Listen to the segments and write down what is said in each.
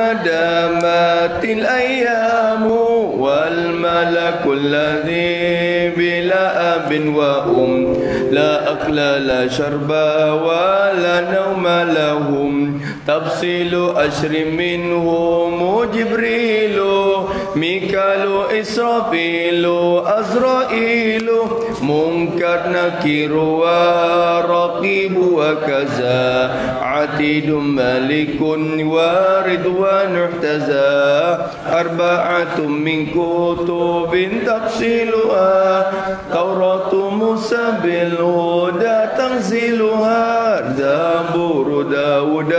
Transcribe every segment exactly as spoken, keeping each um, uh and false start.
ما دامت الأيام والملك الذي بلا أب وأم لا أكل لا شرب ولا نوم لهم تفصيل أشر منهم جبريل ميكال إسرافيل أزرائيل منكر نكير ورقيب وكذا عتيد ملك ورضوان احتزى أربعة من كتب تفصيلها توراة موسى بالهدى تنزيلها زبور داود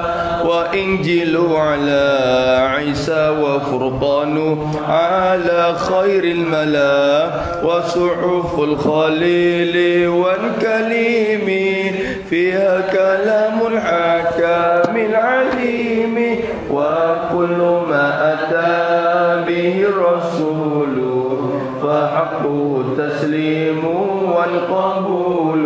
وإنجيل على عيسى وفرقان على خير الملا وصحف الخليل والكليم فيها كلام الحكام العليم وكل ما أتى به الرسول فحقه التسليم والقبول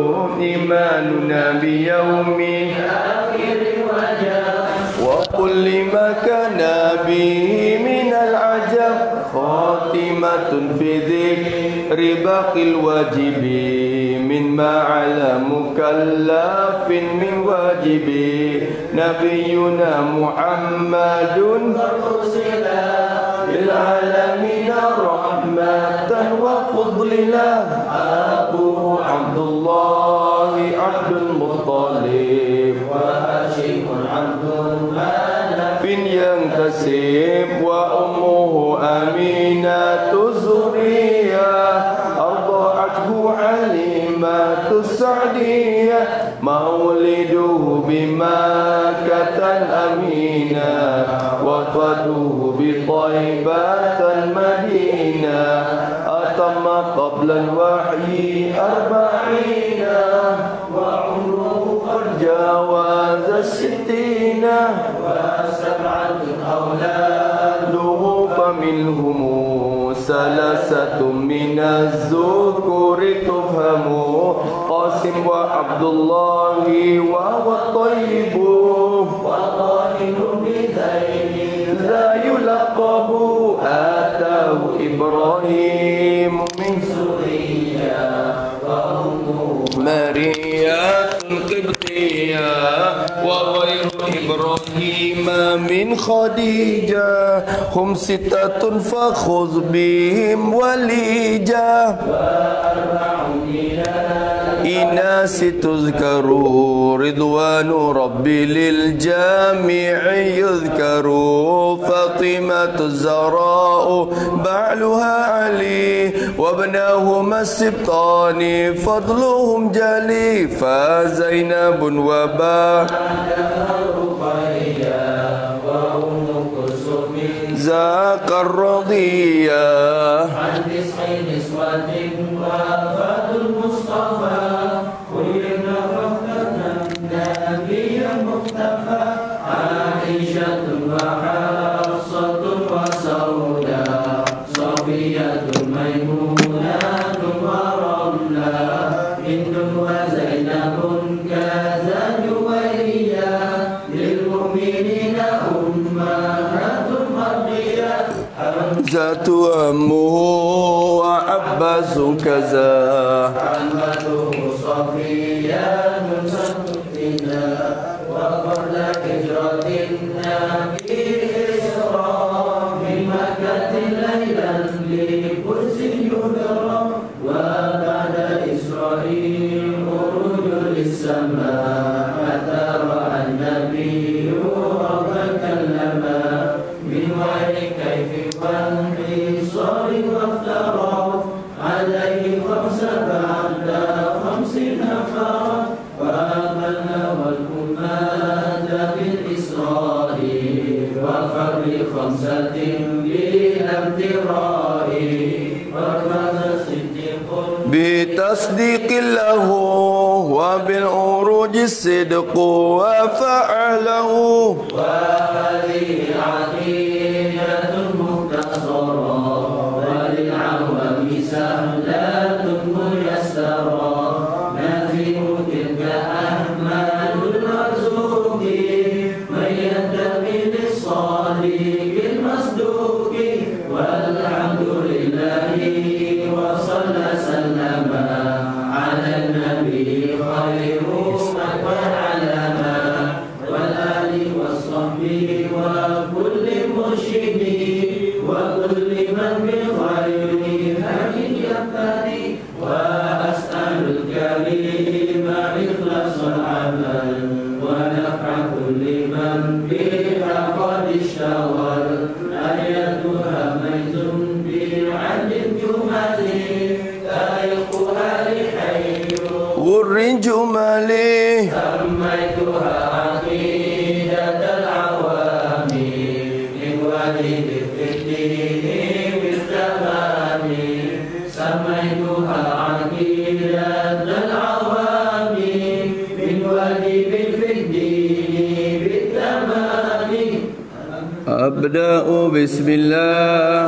إيماننا بيوم آخر وجب وكل ما كان به من العجب خاتمة في ذكر باقي الواجب مما على مكلف من واجب نبينا محمد أرسل للعالمين رحمة وفضلا أبوه عبد الله عبد المطلب وهاشم عبد المناف ينتسب وأمه أمينة الزهرية أرضعته حليمة السعدية مولده بمكة الأمينة وفاته بطيبة المدينة أتم قبل الوحي أربعين وعمره قد جاوز الستين وسبعة أولاده فمنهم ثلاثة من الذكور تفهم قاسم وعبد الله وهو الطيب وطاهر بذين لا يلقب آتاه إبراهيم من سوريا وأمه ماريا قبطية وغير إبراهيم من خديجة هم ستة فخذ بهم وليجة إناس تذكر رضوان ربي للجامع يذكر فاطمة الزهراء بعلها علي وابناهما السبطان فضلهم جلي فزينب وبا ذاك الرضية عن تسع نسوة وفاة المصطفى كلنا فقدنا النبي المختفى عائشة وحفصة وسوداء صفية ميمونة ورملة هند وزينب كذا جويرية للمؤمنين أمهات مرضية حمزة أمه وعباس كذا عمته صفية سنتنا وقبل هجرة النبي إسراء من مكة ليلا لقدس يدرى وبعد إسرائيل خروج للسماء حتى رأى النبي ربا كلما من غير كيف وانحصار وافترى عليه خمس بعد خمس نفر وآمنا والأمات بالإسراء وفر خمسة بلا امتراء وكان صديق بتصديق له وبالعروج الصدق وفعله وهذه عقيدة مختصرة وللعوام سهلة ميسرة نازل تلك أحمد المرزوق من ينتمي للصالح ربي وكل مرشدي وكل من بخير هدي يقتدي وأسأل الكريم إخلاص العمل ونفع كل من بها قد اشتغل آياتها ميز بعد الجمل تاريخها لحي غر جمالي سميتها عقيدة العوام من ولد في الدين بالزمان سميتها عقيدة العوام من ولد في الدين بالزمان أبدأ بسم الله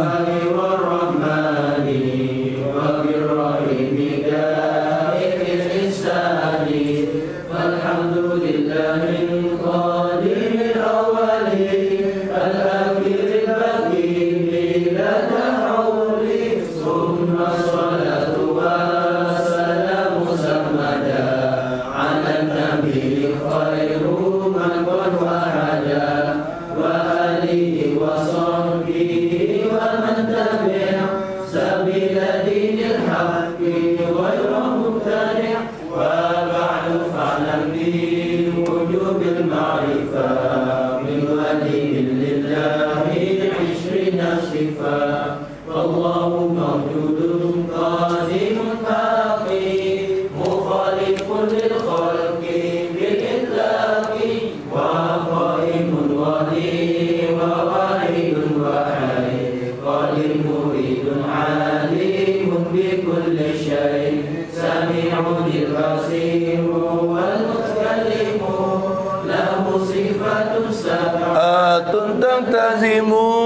والرحمن وبالرحيم دائم الإنسان والحمد لله القادم الأول الآخر البقي لا تحول ثم الصلاة والسلام سرمدا على النبي خير من قد وحدا وآله وصحبه ومن تبع سبيل دين الحق غير مبتدع وبعد فاعلم بوجوب المعرفة من ولي لله عشرين صفة فالله موجود قادم باقي مخالف للخلق بالإطلاق وقائم ولي وواحد وحي قادر مريد عالم بكل شيء سميع البصير والمتكلم له صفات سبعة تلتزم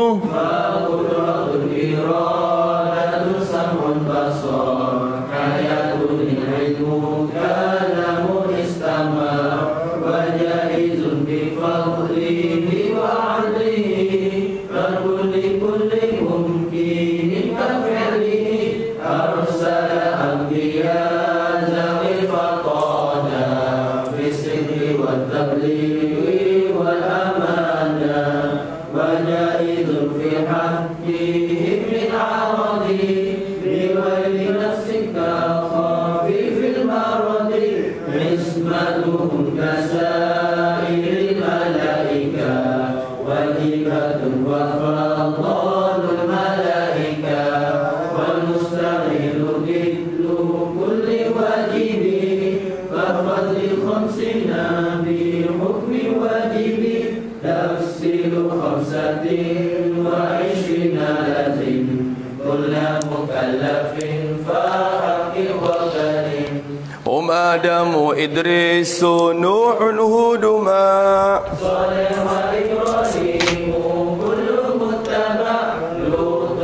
فقدرة الإرادة سمع البصر حياة العلم كلام استمع وجائز بفضله وعدله فكل كل ممكن كفعله أرسل أنبياء ذوي الفطانة بالصدق والتبليغ والأمانة وجائز في حقهم من عرضه بغير نفس كخفيف المرض عصمتهم كسائر الملائكة وهبة وفضل الملائكة والمستغل ضد كل واجب كفضل خمسين بحكم واجب تفصيل خمسة وعشرين لازم كل مكلف فحق وكريم هم آدم إدريس نوح هود ما صالح وإبراهيم كل متبع لوط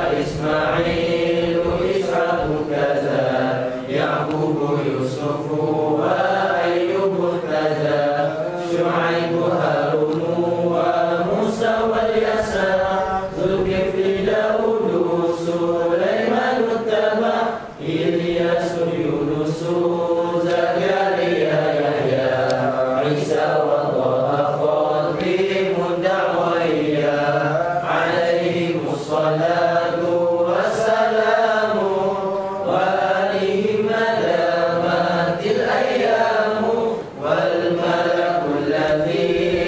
وإسماعيل إسحاق كذا يعقوب يوسف وأيوب كذا شعيب هارون وموسى واليسع ذو الكفل داود سليمان اتبع إلياس يونس زكريا يحيى عيسى وطه خاتم الدعوية عليهم الصلاة والسلام وآلهم دامت الأيام والملك الذي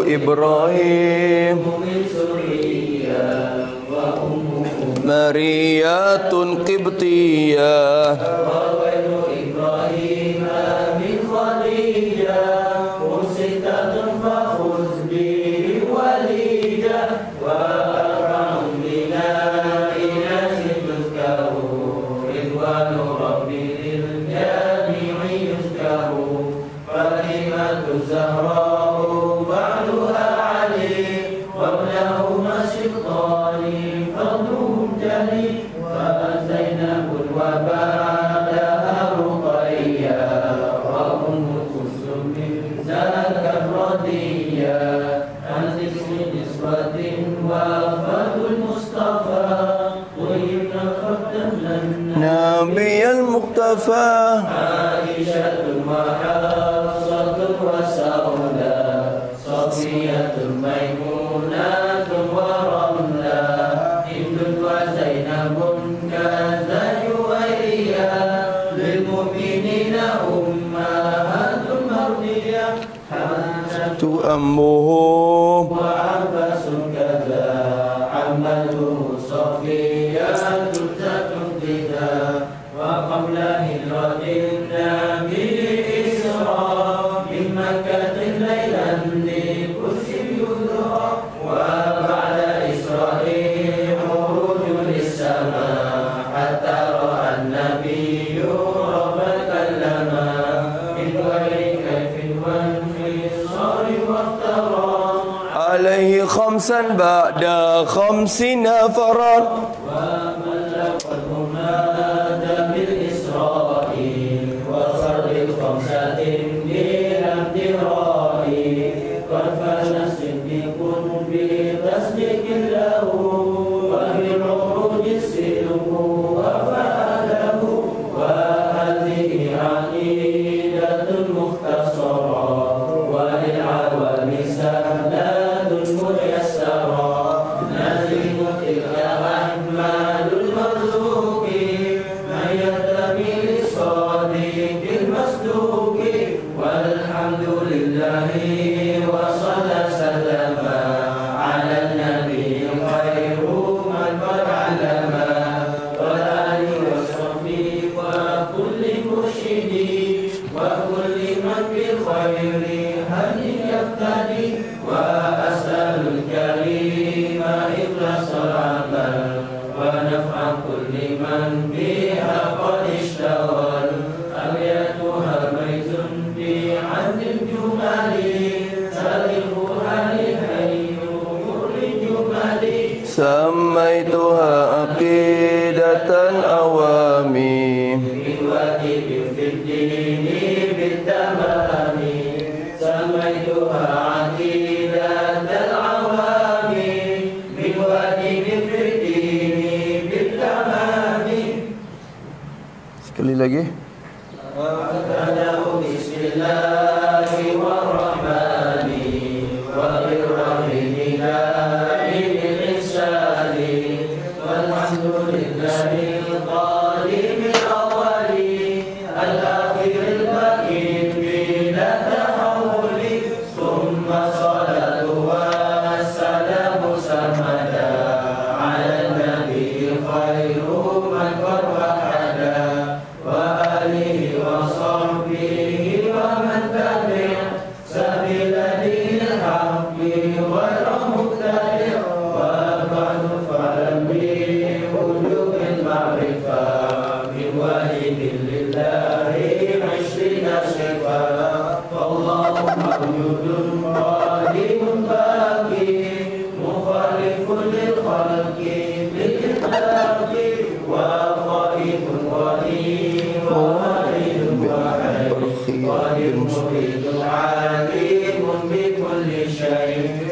إبراهيم من سوريا وأمه مريات قبطية وغير إبراهيم من خديجة وستة فخذ به وليدا وأربع من الإناث تذكر رضوان ربي للجميع يذكر فاطمة الزهراء بعدها علي وابنهما سلطان فضلهم جلي فزينب وبعدها رقيا وأم كلثوم ذاك الرديا عن اسم نسوة وفاة المصطفى طيب فقدم لنا نبي المقتفى عائشة وحفصة وسودة صفية ميمونة ورملة هند وزينب كذا جويرية للمؤمنين أمهات مرضية حمزة أمه وعباس كذا عمته صفية تلتة ضدا وقبل هجرة النبي إسراء من مكة ليلا لكرسي يدرى وبعد إسرائيل خروج للسماء حتى رأى النبي ربا كلما من غير كيف وانحصار وافترى عليه خمسا بعد خمس نفرا وملكهما بالإسراء وفرد خمسة بلا امتراء قد فاز صديق بتصديق له وبالعروج السلك وفعله وهذه عقيدة مختصرة وللعوام سهلة ميسرة نازل تلك أحمد المرزوق من ينتمي للصادق المصدوق والحمد لله وصلى سلم على النبي خير من قد علم والآل وصحبه وكل مرشد وكل من بالخير هل يقتدي وأسأل الكريم إخلاص العمل ونفع كل من بها قد اشتغل أبياتها بيت بعد الجمال سابقها لحي الجمال سميتها عقيدة أوامي بالواجب في الدين بالتمام سميتها عقيدة العوام بالواجب في الدين بالتمام. Sekali lagi. وابتدأ بسم الله والرحمن وبالرحيم دائم الإحسان والحمد لله القادم الأول الآخر الباقي بلا تحول ثم الصلاة والسلام سرمدا على النبي خير من قد وحدا وآله وصحبه ومن تبع سبيل دين الحق غير مبتدع وبعد فاعلم بوجوب المعرفة من واحد لله عشرين صفة فالله موجود قادم باقي مخالف للخلق بالإطلاق وقائد قديم وواحد واحد قادر مريد عالم بكل شيء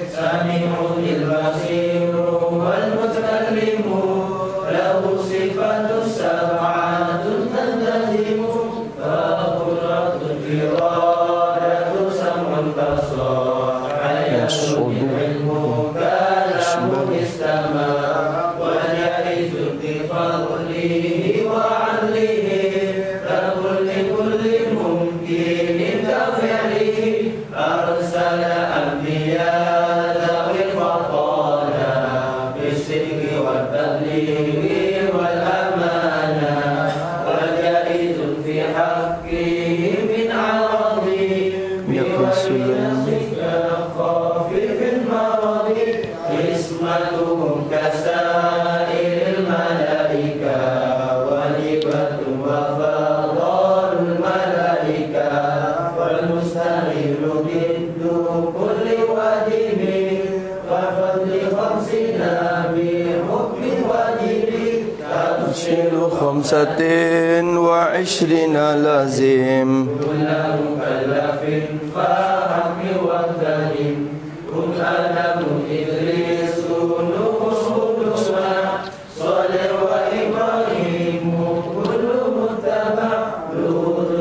خمسة وعشرين لازم كل مكلف فهم وابتهم كن آدم إدريس نوح سليمان صالح وإبراهيم كل متبع لوط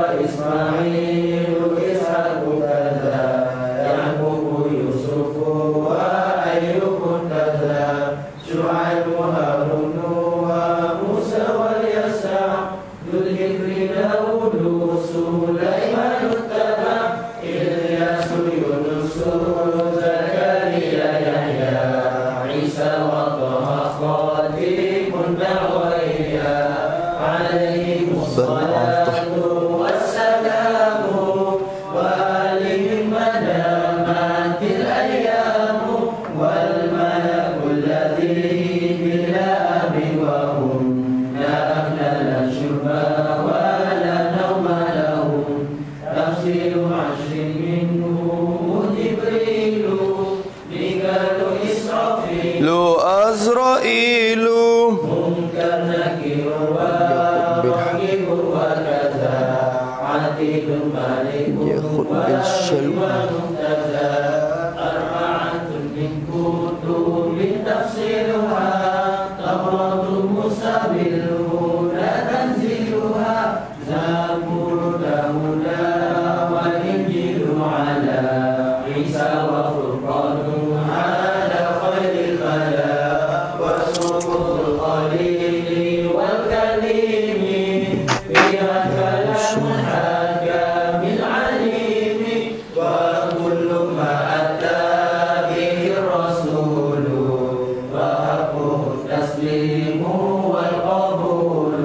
وإسماعيل إسحاق كذا يعقوب يوسف وأيوب كذا شعيب هارون وموسى واليسع ذو الكفر داود سليمان اتبع إلياس يونس زكريا يحيى عيسى وطه خاتم دعويا عليهم الصلاة والسلام وآلهم ما دامت الأيام والملك الذي بلا أب وهم لا أكل لا شرب ولا نوم لهم تفسير عشر منه جبريل ميكال إسرافيل لو أزرائيل منكر نكير وراقب وكذا عتيد مالك يأخذ بالشلوى. ومنتزه أربعة من كتب تفسيرها توراة موسى بالهدى تنزيلها زبور داود والإنجيل على عيسى وفرقان على خير الخلاء وسوق القليل والكريم فيها كلام الحكام العليم وكل ما أتى به الرسول فحقه التسليم والقبول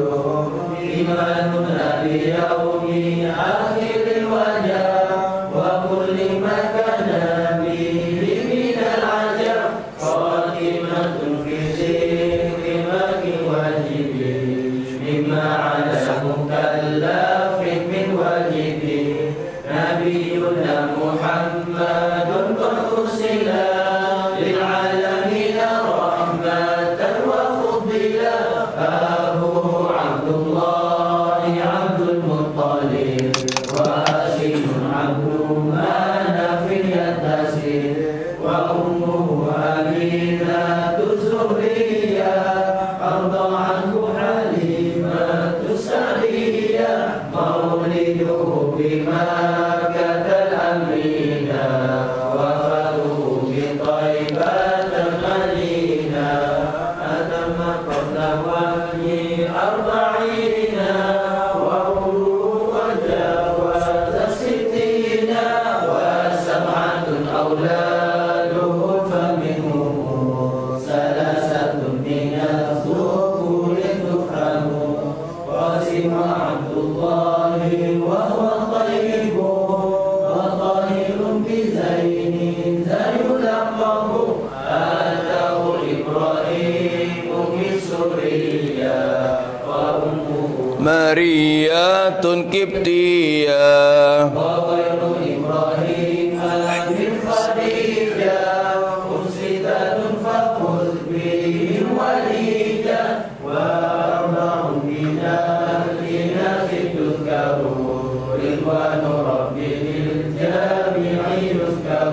إيماننا بيوم آخر الوجه وكل ما كان به من العجب خاتمة في ذكر ماك واجب مما على مكلف من واجب نبينا محمد قد أرسل للعالمين رحمة وفضلا أبوه عبد الله عبد المطلب وهاشم عبد مناف يتسر وأمه أمينة الزهرية أرضى عنه حليمة السعدية مولده بمكة الأمينة وفاته بطيبة المدينة أتم قبل وحي أربعين وعمره وجاوز الستين وسبعة أولاده فمنهم ثلاثة من الذكور تفهم قاسم عبد الله وهو الطيب وطاهر بزين زين لقب آتاه إبراهيم من سوريا وأمه ماريا كبتية وغير إبراهيم من خديجة أنسدة فخذ بهم وليدا وأربع من الإناث تذكر رضوان ربه الجامع يذكر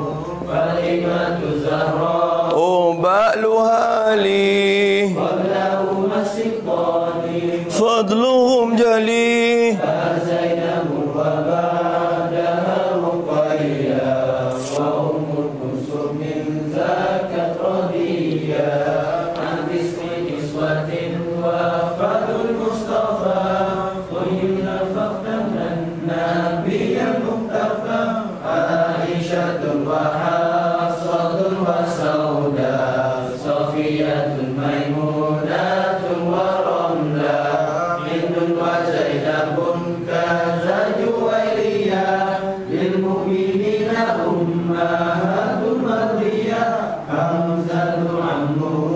فاطمة الزهراء وبألها لي قبلهما السلطان فضلهم جلي زينب وبعدها رقيا وأم كلثوم زكت رضيا عن تسع نسوة وفاة المصطفى طيبنا فاختمنا النبي المختفى عائشة وحفصة وسوداء صفية ميمونة ورملة هند وزينب كذا جويرية للمؤمنين أمهات مرضية حمزة عمه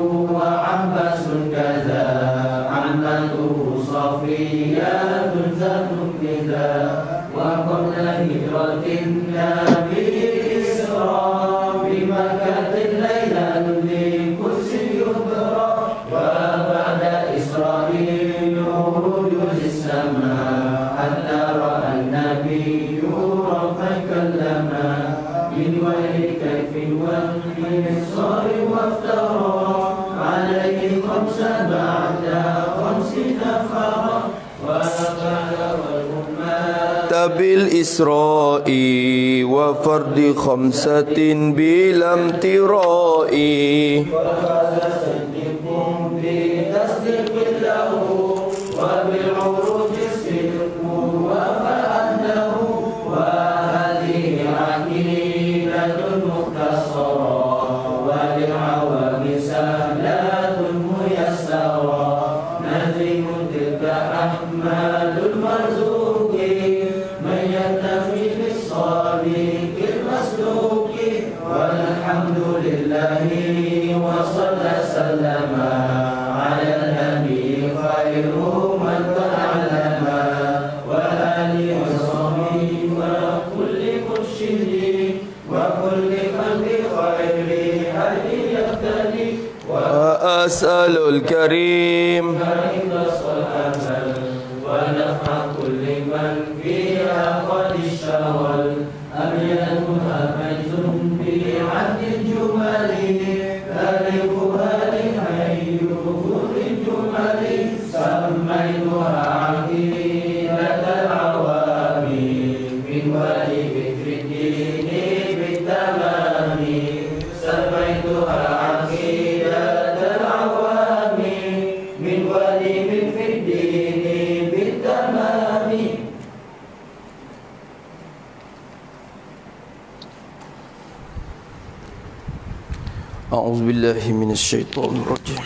وعباس كذا عمته صفية ذات كذا وقبل هجرة النبي الإسراء بمكة الليلة لقدس يبرى وبعد إسرائيل من غير كيف وانتصار وافترى عليه خمس بعد خمس نفرا وقال والأمة بالإسراء وفرد خمسة بلا امتراء وقال صدقكم بتصديق له وبالعروج الصدق وفأنه وهذه عقيدة مختصرة وللعوام سهلة ميسرة نظم تلك أحمال المرزوق من ينتفي بالصادق المصدوق والحمد لله وصلى سلم على النبي خير من تعلم وآل وصحبه وكل مرشد وكل خلق خير هدي يقتدي وأسأل الكريم وإخلاص الأمل ونفع كل من فيها قد اشتغل أم يكن أميز بعد الجمل تاركها لحي كل الجمل سميتها عقيدة العوام من ولي بكر الدين بالتمام سميتها عقيدة العوام من ولي بكر الدين بالتمام. أعوذ بالله من الشيطان الرجيم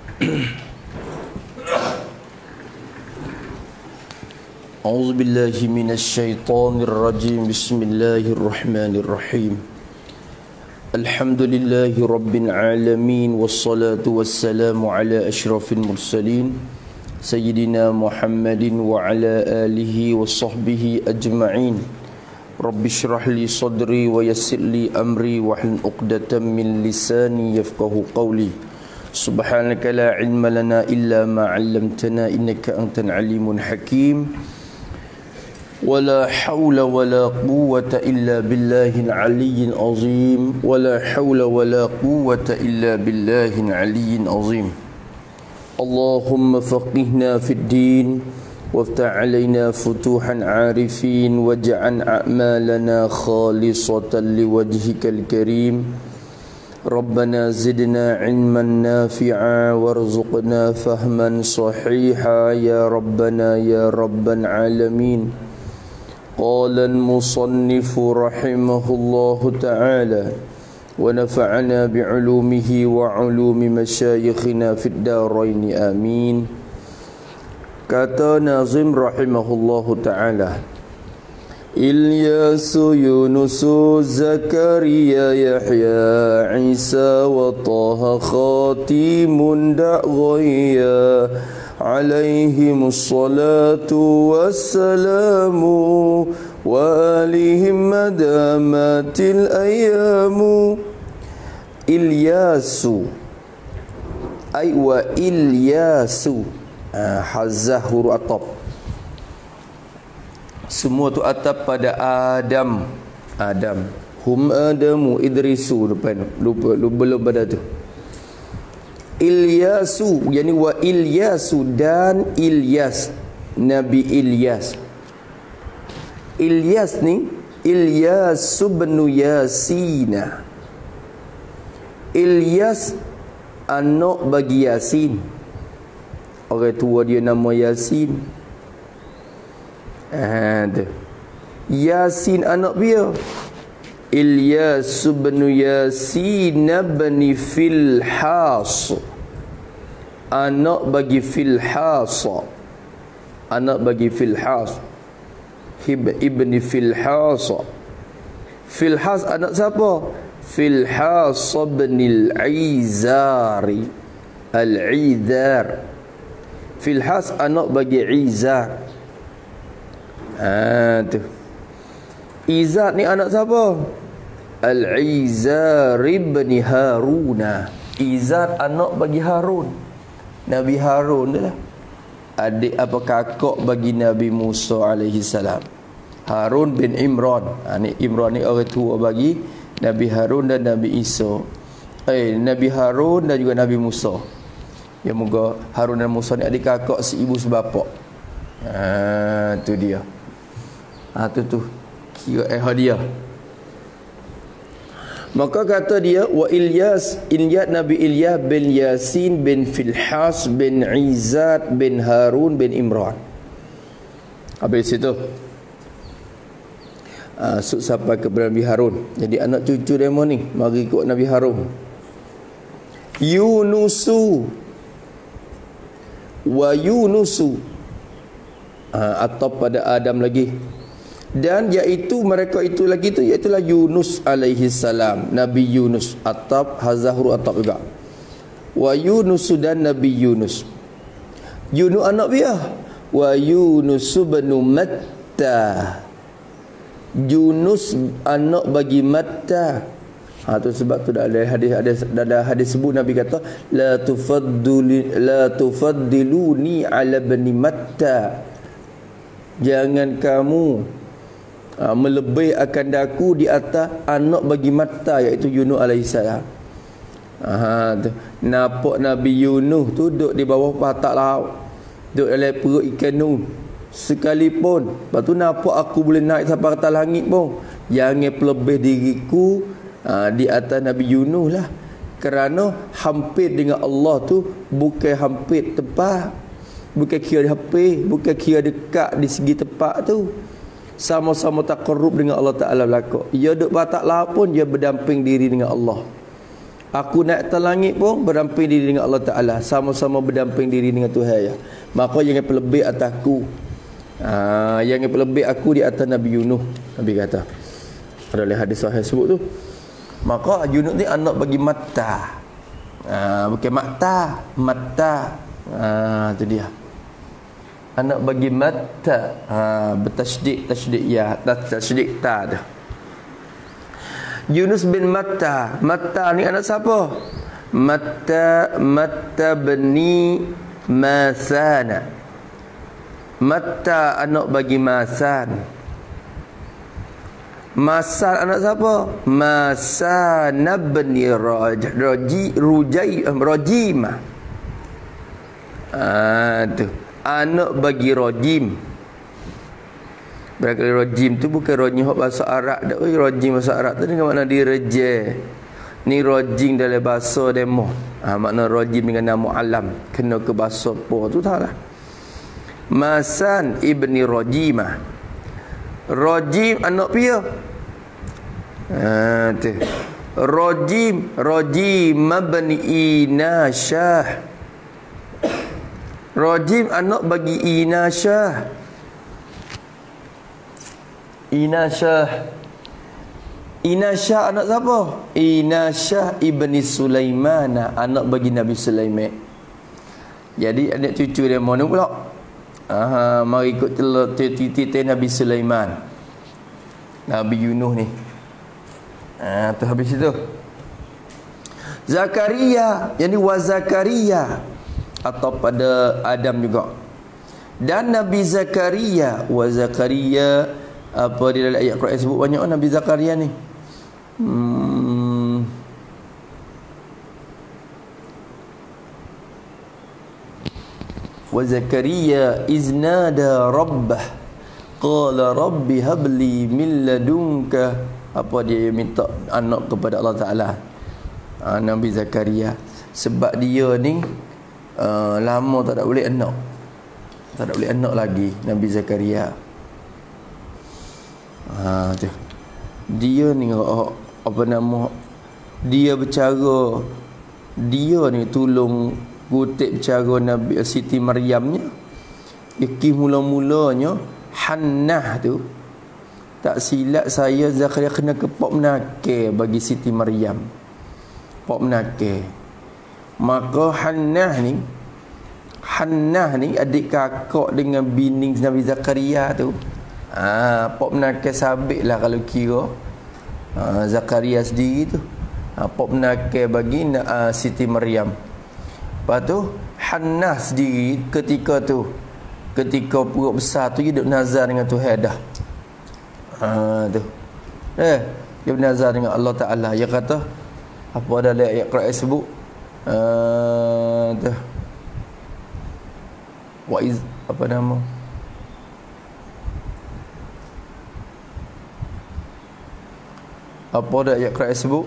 أعوذ بالله من الشيطان الرجيم بسم الله الرحمن الرحيم الحمد لله رب العالمين والصلاة والسلام على أشرف المرسلين سيدنا محمد وعلى آله وصحبه أجمعين رب اشرح لي صدري ويسر لي أمري واحلل عقدة من لساني يفقه قولي سبحانك لا علم لنا إلا ما علمتنا إنك أنت العليم الحكيم ولا حول ولا قوة إلا بالله العلي العظيم ولا حول ولا قوة إلا بالله العلي العظيم اللهم فقهنا في الدين وافتح علينا فتوحا عارفين واجعل أعمالنا خالصة لوجهك الكريم ربنا زدنا علما نافعا وارزقنا فهما صحيحا يا ربنا يا رب العالمين. قال المصنف رحمه الله تعالى ونفعنا بعلومه وعلوم مشايخنا في الدارين آمين. Kata Nazim rahimahullahu ta'ala, Ilyasu Yunusu Zakaria Yahya Isa wa Taha Khatimun Da'ghaya alaihimus salatu wassalamu wa alihim madamatil ayamu. Ilyasu ay wa Ilyasu Uh, Hazah huruf atap. Semua tu atap pada Adam. Adam. Hum Adamu Idrisu depan. Lupa lupa belum pada tu. Ilyasu, yani wa Ilyasu dan Ilyas. Nabi Ilyas. Ilyas ni Ilyas bin Yasina. Ilyas anak bagi Yasin. Orang tua dia nama Yasin. Ah, tu. Yasin anak dia. Ilyas bin Yasin bin Filhas. Anak bagi Filhas. Anak bagi Filhas. Hib ibn Filhas. Filhas anak siapa? Filhas bin Al-Izari. Al-Izar. Filhas anak bagi Izar. Ah, tu. Izar ni anak siapa? Al-Izar ibn Haruna. Izar anak bagi Harun. Nabi Harun tu lah. Adik apa kakak bagi Nabi Musa alaihi salam. Harun bin Imran. Ha, ni Imran ni orang tua bagi Nabi Harun dan Nabi Isa. Eh Nabi Harun dan juga Nabi Musa. Ya moga Harun dan Musa ni adik kakak seibu sebapak. Ha tu dia. Ha tu tu kira eh hadiah. Maka kata dia wa Ilyas, Ilyas Nabi Ilyas bin Yasin bin Filhas bin Izat bin Harun bin Imran. Habis itu uh, suk sampai ke Nabi Harun. Jadi anak cucu dia ni mari ikut Nabi Harun. Yunusu wa Yunusu uh, atau pada Adam lagi. Dan iaitu mereka itu lagi tu iaitulah Yunus alaihi salam, Nabi Yunus, Atab Hazahru Atab juga. Wa Yunus dan Nabi Yunus. Yunus anak dia. Wa Yunus bin Matta. Yunus anak bagi Matta. Ha tu sebab tu dah ada hadis ada ada hadis sebut Nabi kata la tufaddili la tufaddiluni ala bani Matta. Jangan kamu Uh, melebih akan daku di atas anak bagi Matta iaitu Yunus alaihissalam. Ha tu. Nampak Nabi Yunus tu duduk di bawah patak laut. Duduk dalam perut ikan nun. Sekalipun, lepas tu nampak aku boleh naik sampai atas langit pun. Jangan pelebih diriku uh, di atas Nabi Yunus lah. Kerana hampir dengan Allah tu bukan hampir tepat. Bukan kira hampir, bukan kira dekat di segi tepat tu. Sama-sama taqarrub dengan Allah Ta'ala belaka. Ia duduk batak laut pun dia berdamping diri dengan Allah. Aku naik atas langit pun berdamping diri dengan Allah Ta'ala. Sama-sama berdamping diri dengan Tuhan ya. Maka jangan pelebih atasku. Ha, jangan pelebih aku di atas Nabi Yunus. Nabi kata. Ada hadis sahih sebut tu. Maka Yunus ni anak bagi Matta. Ha, bukan Matta, Matta. Ha, tu dia. Anak bagi Matta, ha, bertasydid tasydid ya, tasydid ta dah. Yunus bin Matta. Matta ni anak siapa? Matta Matta bani Masana. Matta anak bagi Masan. Masan anak siapa? Masana bani Raj Raji Rujai Rajimah. Ah tu. Anak bagi Rajim. Berkali Rajim tu bukan Rajim bahasa Arab dak. Oi Rajim bahasa Arab tu dengan makna direjeh. Ni Rajim dalam bahasa demo. Ha, makna Rajim dengan nama alam. Kena ke bahasa apa tu tak lah. Masan ibni Rajimah. Rajim anak pia. Ha tu. Rajim Rajim bani Inasyah. Rajim anak bagi Inasyah. Inasyah. Inasyah anak siapa? Inasyah ibni Sulaiman, anak bagi Nabi Sulaiman. Jadi anak cucu dia mana pula? Aha, mari ikut titik Nabi Sulaiman. Nabi Yunus ni. Ah, tu habis itu. Zakaria, yani wa Zakaria. Atau pada Adam juga. Dan Nabi Zakaria, wa Zakaria, apa di dalam ayat Quran sebut banyak Nabi Zakaria ni. Hmm. Wa Zakaria iznada rabbah qala rabbi habli min ladunka. Apa dia minta anak kepada Allah Taala. Ha, Nabi Zakaria sebab dia ni Uh, lama tak ada boleh anak. Tak ada boleh anak lagi Nabi Zakaria. Ha tu. Dia ni apa nama? Dia bercara, dia ni tolong kutip bercara Nabi Siti Maryamnya. Iki mula-mulanya Hannah tu. Tak silap saya Zakaria kena ke pop menakir bagi Siti Maryam. Pop menakir. Maka Hannah ni Hannah ni adik kakak dengan bini Nabi Zakaria tu. Ah, ha, pop menakir sabit lah kalau kira. Ha, Zakaria sendiri tu. Ha, pop menakir bagi uh, Siti Maryam. Lepas tu Hannah sendiri ketika tu, ketika perut besar tu dia duk nazar dengan Tuhan dah. Ha tu. Eh, dia bernazar dengan Allah Taala. Dia kata apa dalam ayat Quran sebut? Uh, tu. Wa iz apa nama? Apa dah ayat Quran sebut?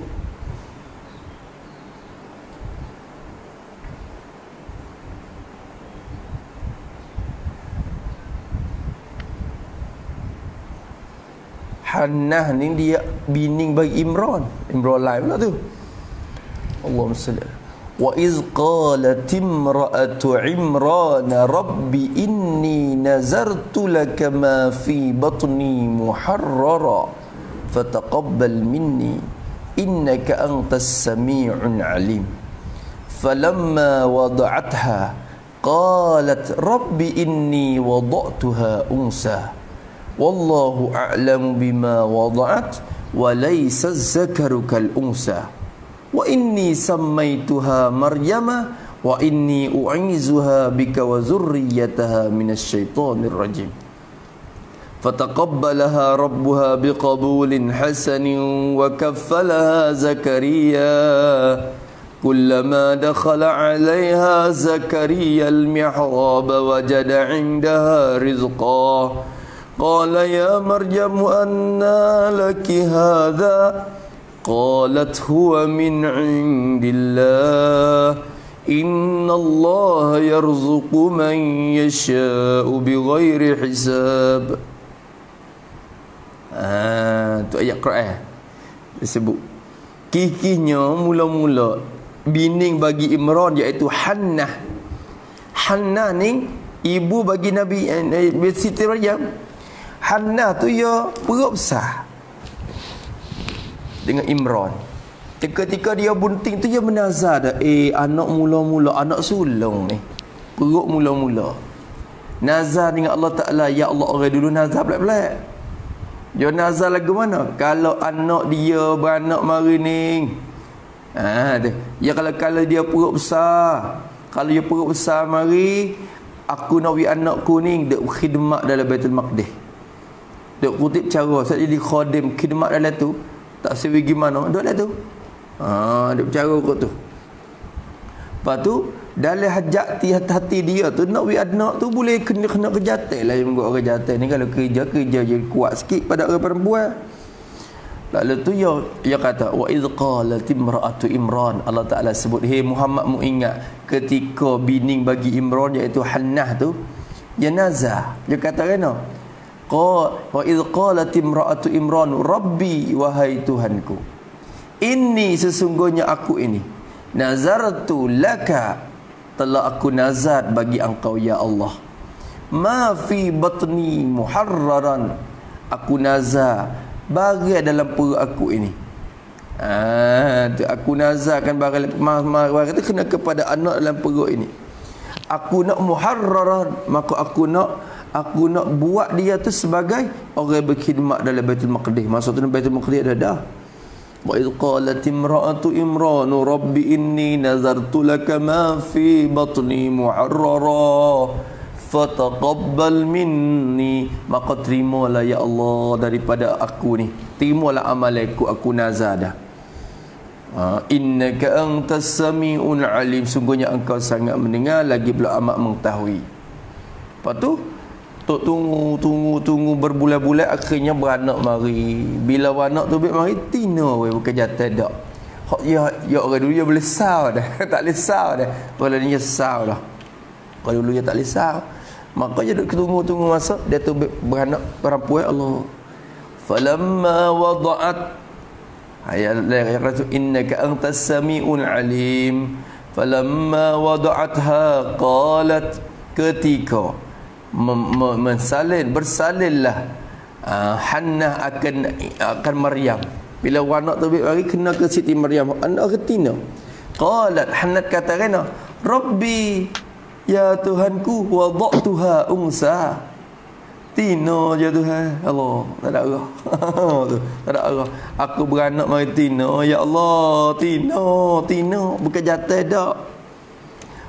Hannah ni dia bining bagi Imran. Imran lain pula tu. Allahumma salli. Wa iz qalat imra'atu Imran rabbi inni nazartu laka ma fi batni muharrara fataqabbal minni innaka antas sami'un alim. Falamma wada'atha qalat rabbi inni wada'tuha unsa wallahu a'lamu bima wada'at wa laysa az-zakaru kal unsa wa inni sammaytuha maryama wa inni u'izuha bika wa zurriyyataha minasy syaithanir rajim fataqabbalaha rabbuha biqabulin hasanin wa kaffalaha zakariya kullama dakhala 'alayha zakariya al-mihrab wajada 'indaha rizqa qala ya maryamu anna laki hadha qalat huwa min 'indillah innallaha yarzuqu man yasha'u bighairi hisab. Ah, tu ayat Quran disebut. Kikihnya mula-mula bining bagi Imran iaitu Hannah. Hannah ni ibu bagi Nabi eh, Siti Maryam. Hannah tu ya perut besar dengan Imran. Ketika dia bunting tu dia menazar dah, eh anak mula-mula anak sulung ni. Perut mula-mula. Nazar dengan Allah Taala, ya Allah, orang dulu nazar pelik-pelik. Dia nazar lagu mana? Kalau anak dia beranak mari ni. Ha tu. Ya kalau kalau dia perut besar, kalau dia perut besar mari, aku nak wi anakku ni duk khidmat dalam Baitul Maqdis. Duk kutip cara saya jadi khadim khidmat dalam tu, tak sewi gimana duk dalam tu. Ha, duk cara kot tu. Lepas tu dalam hajat hati dia tu nak wi anak tu boleh kena kena kejatel lah yang buat orang jatel ni. Kalau kerja kerja je kuat sikit pada orang perempuan. Lalu tu ya dia kata wa iz qalat imra'atu Imran, Allah Taala sebut, hey Muhammad mu ingat ketika bining bagi Imran iaitu Hannah tu dia nazar. Dia kata kena Qala wa idh qalat imra'atu Imran rabbi wahai Tuhanku inni sesungguhnya aku ini nazartu laka telah aku nazar bagi engkau ya Allah ma fi batni muharraran aku nazar bagi dalam perut aku ini. Ah, tu aku nazarkan bagi bagi itu kena kepada anak dalam perut ini. Aku nak muharraran, maka aku nak aku nak buat dia tu sebagai orang berkhidmat dalam Baitul Maqdis. Maksudnya Baitul Maqdis ada dah. Wa idh qalat imra'atu Imran rabbi inni nazartu laka ma fi batni muharrara fataqabbal minni, maka terimalah ya Allah daripada aku ni, terimalah amalanku, aku nazar dah. Ha, innaka antas sami'un alim, sungguhnya engkau sangat mendengar lagi pula amat mengetahui. Lepas tu tok tunggu tunggu tunggu berbulan-bulan, akhirnya beranak mari. Bila beranak tu mari tino we bukan jatah dak. Hak ya ya orang dulu dia boleh sah dah. Tak boleh sah dah. Kalau dia sah dah. Kalau dulu dia tak boleh sah. Maka dia duk tunggu-tunggu masa dia tu beranak perempuan Allah. Falamma wada'at ayat ayat Rasul innaka antas sami'un alim. Falamma wada'atha qalat, ketika mensalin bersalinlah uh, Hannah akan akan Maryam. Bila anak tu mari kena ke Siti Maryam, anak ketina. Qalat Hannah kata kena, Rabbi ya Tuhanku wada'tuha unsa. Tino je Tuhan. Allah, tak ada arah. Tu, tak ada arah. Aku beranak mari tino, ya Allah, tino, tino bukan jatah dak.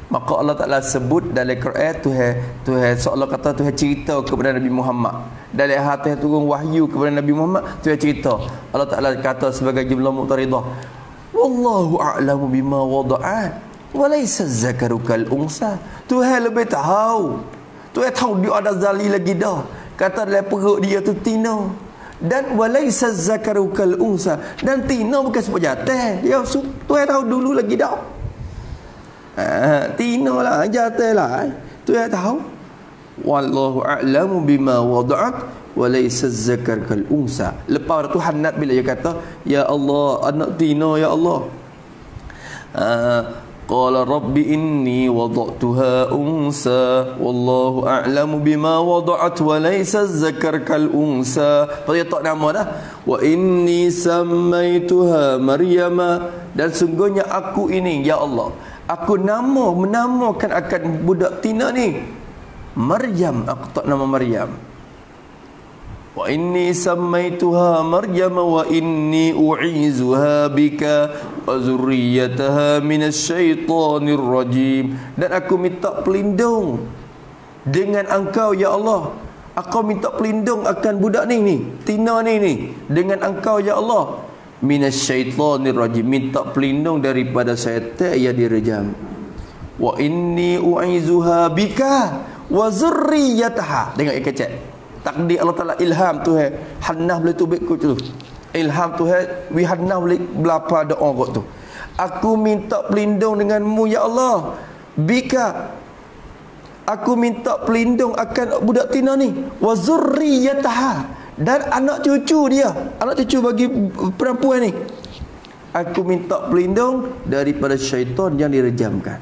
Maka Allah Ta'ala sebut dalam Quran Tuhan Tuhan seolah kata Tuhan cerita kepada Nabi Muhammad. Dalam hati turun wahyu kepada Nabi Muhammad, Tuhan cerita. Allah Ta'ala kata sebagai jumlah muqtaridah, wallahu a'lamu bima wada'at walaysa zakaru kal unsa. Tuhan lebih tahu. Tuhan tahu dia ada zali lagi dah. Kata dalam perut dia tu tina. Dan walaysa zakaru kal unsa, dan tina bukan sebab jatah. Dia Tuhan tahu dulu lagi dah. Ha, tina lah, jatah lah. Tuhan tahu. Wallahu a'lamu bima wada'at walaysa zakar kal unsa. Lepas tu Hanat bila dia kata, ya Allah, anak tina ya Allah. Uh, qala rabbi inni wada'tuha unsa wallahu a'lamu bima wada'at walaysa zakar kal unsa. Dia tak nama dah. Wa inni sammaituha Maryama, dan sungguhnya aku ini ya Allah, aku nama menamakan akan budak tina ni Maryam. Aku tak nama Maryam. Wa inni sammaituha Maryam wa inni u'izuha bika wa zurriyyataha minasyaitonir rajim. Dan aku minta pelindung dengan engkau ya Allah. Aku minta pelindung akan budak ni ni, tina ni ni, dengan engkau ya Allah. Minasyaitonir rajim, minta pelindung daripada syaitan yang direjam. Wa inni u'izuha bika wa zurriyyataha. Tengok ayat kecil. Takdir Allah Ta'ala ilham tu hai. Hannah boleh tubik ku tu. Ilham tu hai. Wi Hannah boleh belapa doa kot tu. Aku minta pelindung denganmu ya Allah. Bika, aku minta pelindung akan budak tina ni. Wa zurriyyataha, dan anak cucu dia, anak cucu bagi perempuan ni. Aku minta pelindung daripada syaitan yang direjamkan.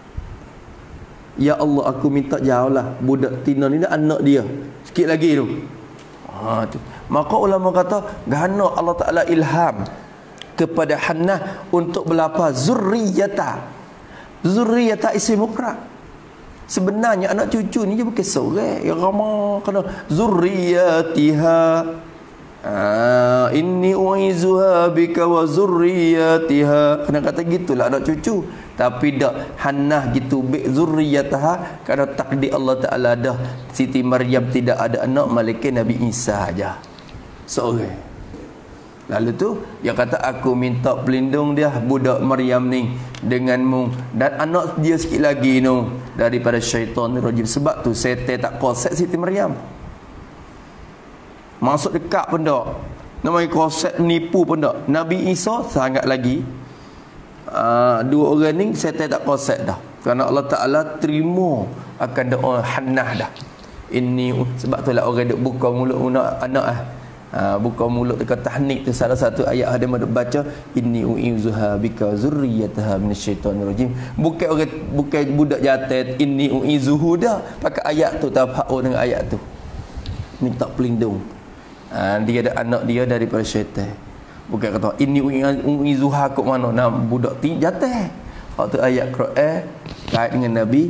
Ya Allah, aku minta jauhlah budak tina ni dan anak dia. Sikit lagi tu. Ha, tu. Maka ulama kata, gana Allah Ta'ala ilham kepada Hannah untuk berlapaz zurriyata. Zurriyata isim mufrad. Sebenarnya anak cucu ni dia bukan seorang yang ramah, kena zurriyatiha. Ah, inni u'izuha bika wa zurriyatiha. Kena kata gitulah anak cucu. Tapi dak Hannah gitu bi zurriyataha, kerana takdir Allah Ta'ala dah Siti Maryam tidak ada anak malaikat Nabi Isa aja. Seorang. Lalu tu dia kata, aku minta pelindung dia budak Maryam ni denganmu dan anak dia sikit lagi tu daripada syaitan rajim. Sebab tu setan tak konsep Siti Maryam. Masuk dekat pun tak. Namanya konsep nipu pun tak. Nabi Isa sangat lagi. Uh, dua orang ni setan tak konsep dah. Kerana Allah Ta'ala terima akan doa Hannah dah. Ini sebab tu lah orang duk buka mulut anak anak ah. Ha, buka mulut dekat tahnik tu salah satu ayat ada madak baca inni u'izuha bika zurriyataha minasyaitonir rajim. Bukan orang, bukan budak jatah inni u'izuhu dah. Pakai ayat tu tafa'u dengan ayat tu. Minta pelindung. Ha, dia ada anak dia daripada syaitan. Bukan kata inni u'izuha kok mana nak budak ti jatah. Waktu ayat Quran kait dengan Nabi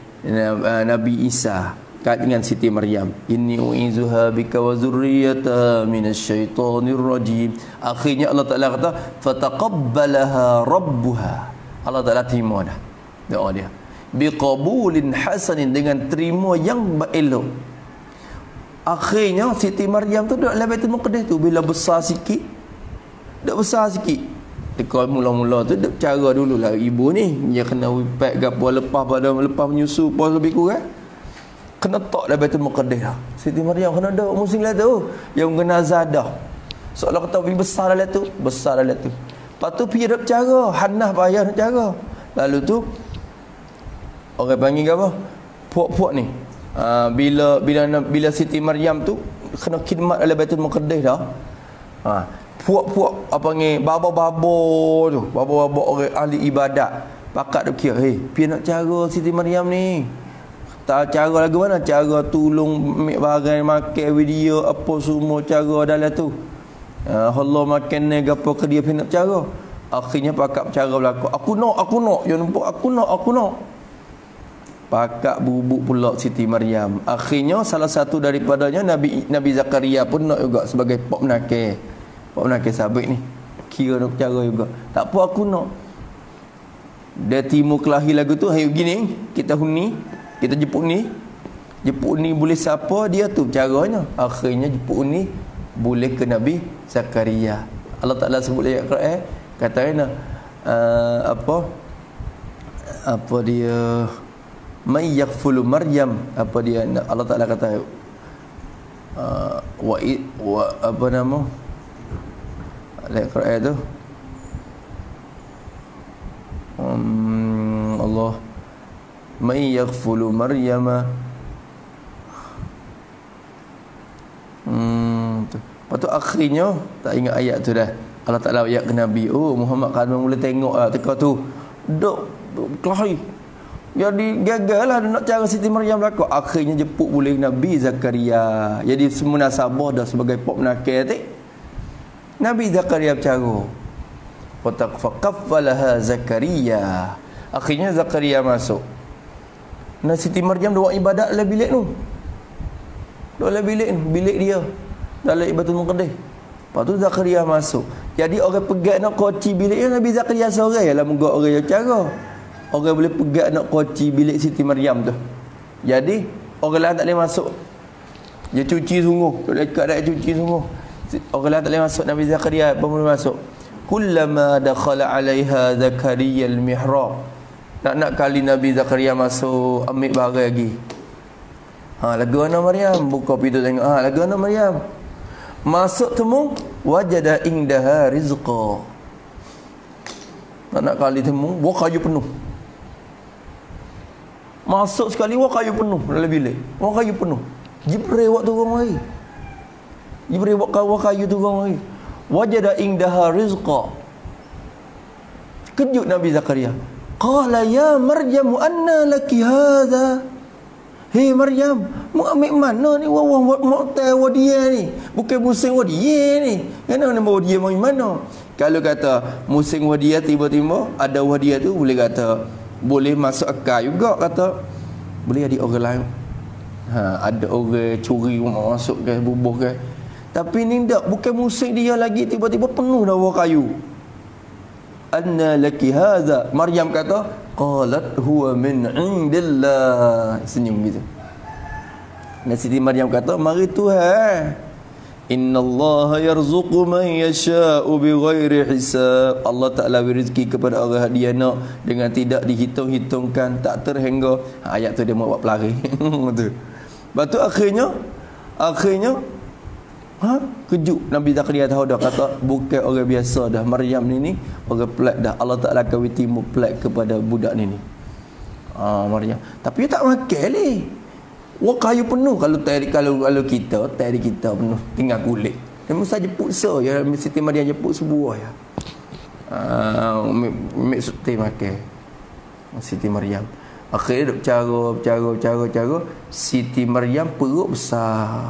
Nabi Isa, kait dengan Siti Maryam, inni u'izuha bika wa zurriyyataha minasyaitonir rajim. Akhirnya Allah Ta'ala kata fataqabbalaha rabbuha. Allah Ta'ala terima dah doa dia biqabulin hasanin, dengan terima yang elok. Akhirnya Siti Maryam tu duduk dalam Baitul Maqdis tu bila besar sikit, dah besar sikit. Dekat mula-mula tu duk cara dululah ibu ni dia kena wipat gapo lepas pada lepas menyusu pos lebih kurang kena tok dah Baitul Maqdis dah. Siti Maryam kena dak musim lah tu yang kena zadah. Seolah kata pergi besar lah tu, besar lah tu. Lepas tu pergi dak cara Hannah payah nak cara. Lalu tu orang panggil apa? Puak-puak ni. Uh, bila bila bila Siti Maryam tu kena khidmat dalam Baitul Maqdis dah. Ha, puak-puak apa panggil babo-babo tu, babo-babo orang ahli ibadat. Pakat duk kira, "Hei, pi nak cara Siti Maryam ni." Tak cara lagu mana? Cara tolong ambil barang makan video apa semua cara dalam tu. Uh, Allah makan ni gapo ke dia nak cara. Akhirnya pakak cara berlaku. Aku nak, aku nak. Dia nampak aku nak, aku nak. Pakak bubuk pula Siti Maryam. Akhirnya salah satu daripadanya Nabi Nabi Zakaria pun nak juga sebagai pok menakir. Pok menakir sabit ni. Kira nak cara juga. Tak apa aku nak. Dia timu kelahi lagu tu, hai gini, kita huni, kita jemput ni. Jemput ni boleh siapa dia tu caranya. Akhirnya jemput ni boleh ke Nabi Zakaria. Allah Taala sebut ayat Quran, katanya uh, apa? Apa dia may yakfulu Maryam, apa dia Allah Taala kata uh, wa, wa apa nama ayat Quran tu um, Allah may yakfulu Maryama hmm tu. Lepas tu akhirnya tak ingat ayat tu dah. Allah Taala ayat ke Nabi, oh Muhammad kan mula tengok lah teka tu duk kelahi. Jadi gagal lah nak cara Siti Maryam berlaku. Akhirnya jemput boleh Nabi Zakaria. Jadi semunasabah dah sebagai pop nakir tu. Nabi Zakaria bercara. Faqaffalaha Zakaria. Akhirnya Zakaria masuk. Nah Siti Maryam dia buat ibadat dalam bilik tu. Dalam bilik tu, bilik dia. Dalam Baitul Muqaddas. Lepas tu Zakaria masuk. Jadi orang pegang nak kunci bilik dia, Nabi Zakaria seorang lah muka orang yang cara. Orang boleh pegang nak kunci bilik Siti Maryam tu. Jadi orang lain tak boleh masuk. Dia cuci sungguh. Dekat dah cuci sungguh. Orang lain tak boleh masuk. Nabi Zakaria pun boleh masuk. Kullama dakhala 'alaiha Zakaria al-mihrab. Nak-nak kali Nabi Zakaria masuk, ambil barang lagi. Ha, lagu mana Maryam? Buka pintu tengok. Ha, lagu mana Maryam? Masuk temu, wajada indaha rizqa. Nak-nak kali temu, wah kayu penuh. Masuk sekali, wah kayu penuh dalam bilik. Wah kayu penuh. Jibril buat turun mari. Jibril buat wah kayu turun mari. Wajada indaha rizqa. Kejut Nabi Zakaria. Qala ya Maryam anna laki hadha. Hei Maryam, mau ambil mana ni wawah moktai wadia ni? Bukan musim wadia ni. Kenapa nama wadia mau mana? Kalau kata musim wadia tiba-tiba ada wadia tu boleh kata boleh masuk akal juga kata. Boleh ada orang lain. Ha, ada orang curi masuk ke bubuh ke. Tapi ni tak, bukan musim dia lagi tiba-tiba penuh dah kayu. Anna laki hadha. Maryam kata qalat huwa min indillah. Senyum gitu. Dan Siti Maryam kata mari Tuhan, innallaha yarzuqu man yasha'u bighairi hisab. Allah Taala beri rezeki kepada orang dia nak dengan tidak dihitung-hitungkan, tak terhingga. Ha, ayat tu dia mau buat pelari. Betul. Lepas tu akhirnya akhirnya ha kejut Nabi Zakaria tahu dah kata bukan orang biasa dah. Maryam ni ni orang pelik dah. Allah Taala akan timu pelik kepada budak ni ni. Ah Maryam. Tapi dia tak makan ni. Wah kayu penuh kalau tadi kalau kalau kita tadi kita penuh tinggal kulit. Dia mesti jemput so ya Siti Maryam jemput sebuah ya. Ah mek Siti makan. Siti Maryam. Akhirnya duk cara cara cara cara Siti Maryam perut besar.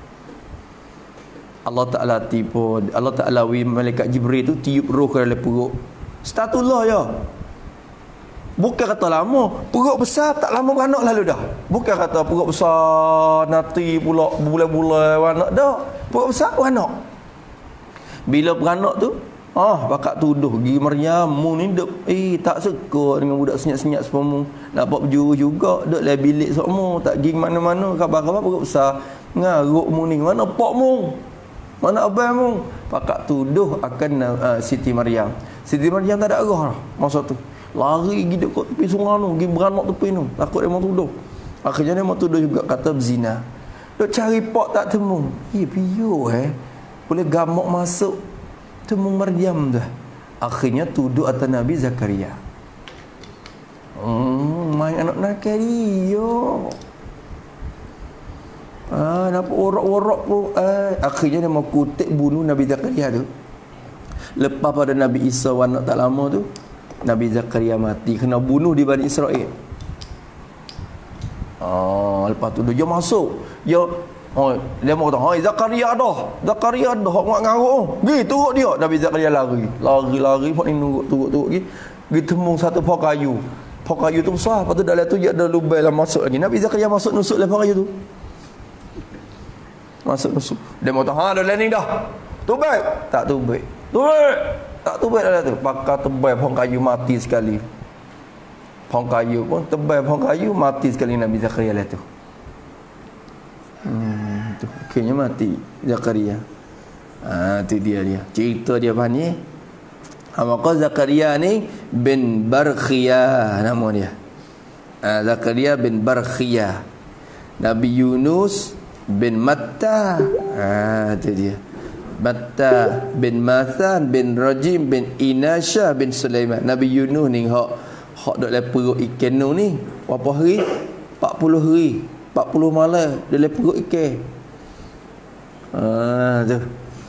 Allah Ta'ala tipu, Allah Ta'ala wi malaikat Jibril tu tiup roh ke dalam perut. Statullah ya. Bukan kata lama, perut besar tak lama beranak lalu dah. Bukan kata perut besar nanti pula bulan-bulan beranak dah. Perut besar beranak. Bila beranak tu, ah bakak tuduh gi Maryam mu ni duk eh tak suka dengan budak senyap-senyap sepamu. Nak buat berjuru juga, duk dalam bilik semua, tak gi mana-mana, khabar-khabar perut besar. Ngaruk mu ni, mana pak mu? Mana abang mu? Pakak tuduh akan uh, Siti Maryam. Siti Maryam tak ada arah lah masa tu. Lari pergi dekat tepi sungai tu, pergi beranak tepi tu. Takut dia mau tuduh. Akhirnya dia mau tuduh juga kata berzina. Duk cari pak tak temu. Eh piyo eh. Boleh gamak masuk temu Maryam dah. Akhirnya tuduh atas Nabi Zakaria. Hmm, main anak nakal dia. Ah, nampak orok-orok pun. Ah, akhirnya dia mau kutip bunuh Nabi Zakaria tu. Lepas pada Nabi Isa anak tak lama tu, Nabi Zakaria mati kena bunuh di Bani Israel. Ah, lepas tu dia masuk. Dia oh, dia mau kata, "Hai Zakaria dah. Zakaria dah nak ngaruk." Gi turut dia. Nabi Zakaria lari. Lari-lari pun nunggu turut-turut gi. Gi temu satu pohon kayu. Pohon kayu tu besar. Lepas tu dalam tu dia ada lubang lah masuk lagi. Nabi Zakaria masuk nusuk dalam pohon kayu tu. Masuk nusuk. Dia mau tahu, ha dah landing dah. Tubik. Tak tubik. Tubik. Tak tubik dah tu. Pakar tebal pohon kayu mati sekali. pohon kayu pun tebal pohon kayu mati sekali Nabi Zakaria lah tu. Hmm, tu akhirnya mati Zakaria. Ah, tu dia dia. Cerita dia apa ni? Ha, maka Zakaria ni bin Barkhia nama dia. Ah, Zakaria bin Barkhia. Nabi Yunus bin Matta. Ah, tu dia. Matta bin Mathan bin Rajim bin Inasha bin Sulaiman. Nabi Yunus ni hak hak dok le perut ikan nu ni berapa hari? empat puluh hari, empat puluh malam dia le perut ikan. Ah tu.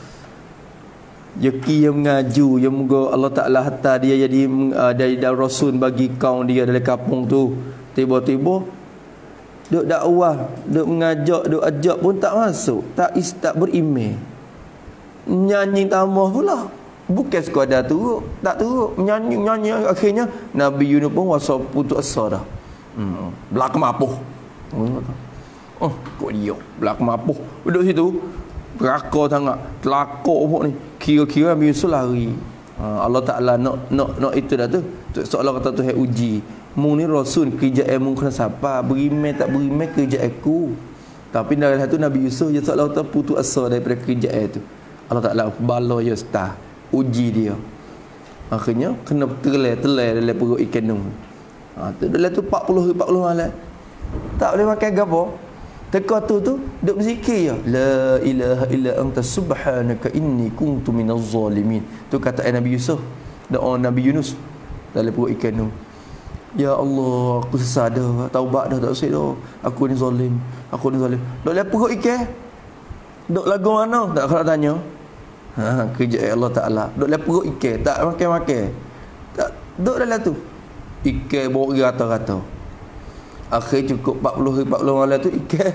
Yaki yang mengaju yang moga Allah Taala hantar dia jadi uh, dari rasul bagi kaum dia dalam kampung tu. Tiba-tiba duk dakwah, duk mengajak, duk ajak pun tak masuk, tak istak beriman. Nyanyi tambah pula. Bukan sekadar turut, tak turut, menyanyi-nyanyi akhirnya Nabi Yunus pun wasa putus asa dah. Hmm, belaka mapuh. Oh, kok dia belaka mapuh. Duduk situ beraka sangat, telakak pun ni. Kira-kira Nabi Yunus lari. Ha, Allah Taala nak nak nak itu dah tu. Seolah kata Tuhan uji. Mu ni rasul kerja ilmu kena siapa? Beriman tak beriman kerja aku. Tapi dari satu Nabi Yusuf dia seolah kata putus asa daripada kerja itu. Allah Taala bala ya stah uji dia. Akhirnya kena terlai-terlai dalam perut ikan nu. Ha tu dalam tu empat puluh empat puluh malam. Tak boleh makan gapo. Teka tu tu duk berzikir ya. La ilaha illa anta subhanaka inni kuntu minaz zalimin. Tu kata Nabi Yusuf, doa Nabi Yunus dalam perut ikan nu. Ya Allah, aku sesat dah, taubat dah tak usah dah. Aku ni zalim. Aku ni zalim. Duk dalam perut ikan. Duk lagu mana? Tak kena tanya. Ha, kerja Allah Taala. Duk dalam perut ikan, tak makan-makan. Tak duk dalam tu. Ikan bawa rata-rata. Akhir cukup empat puluh empat puluh malam tu ikan.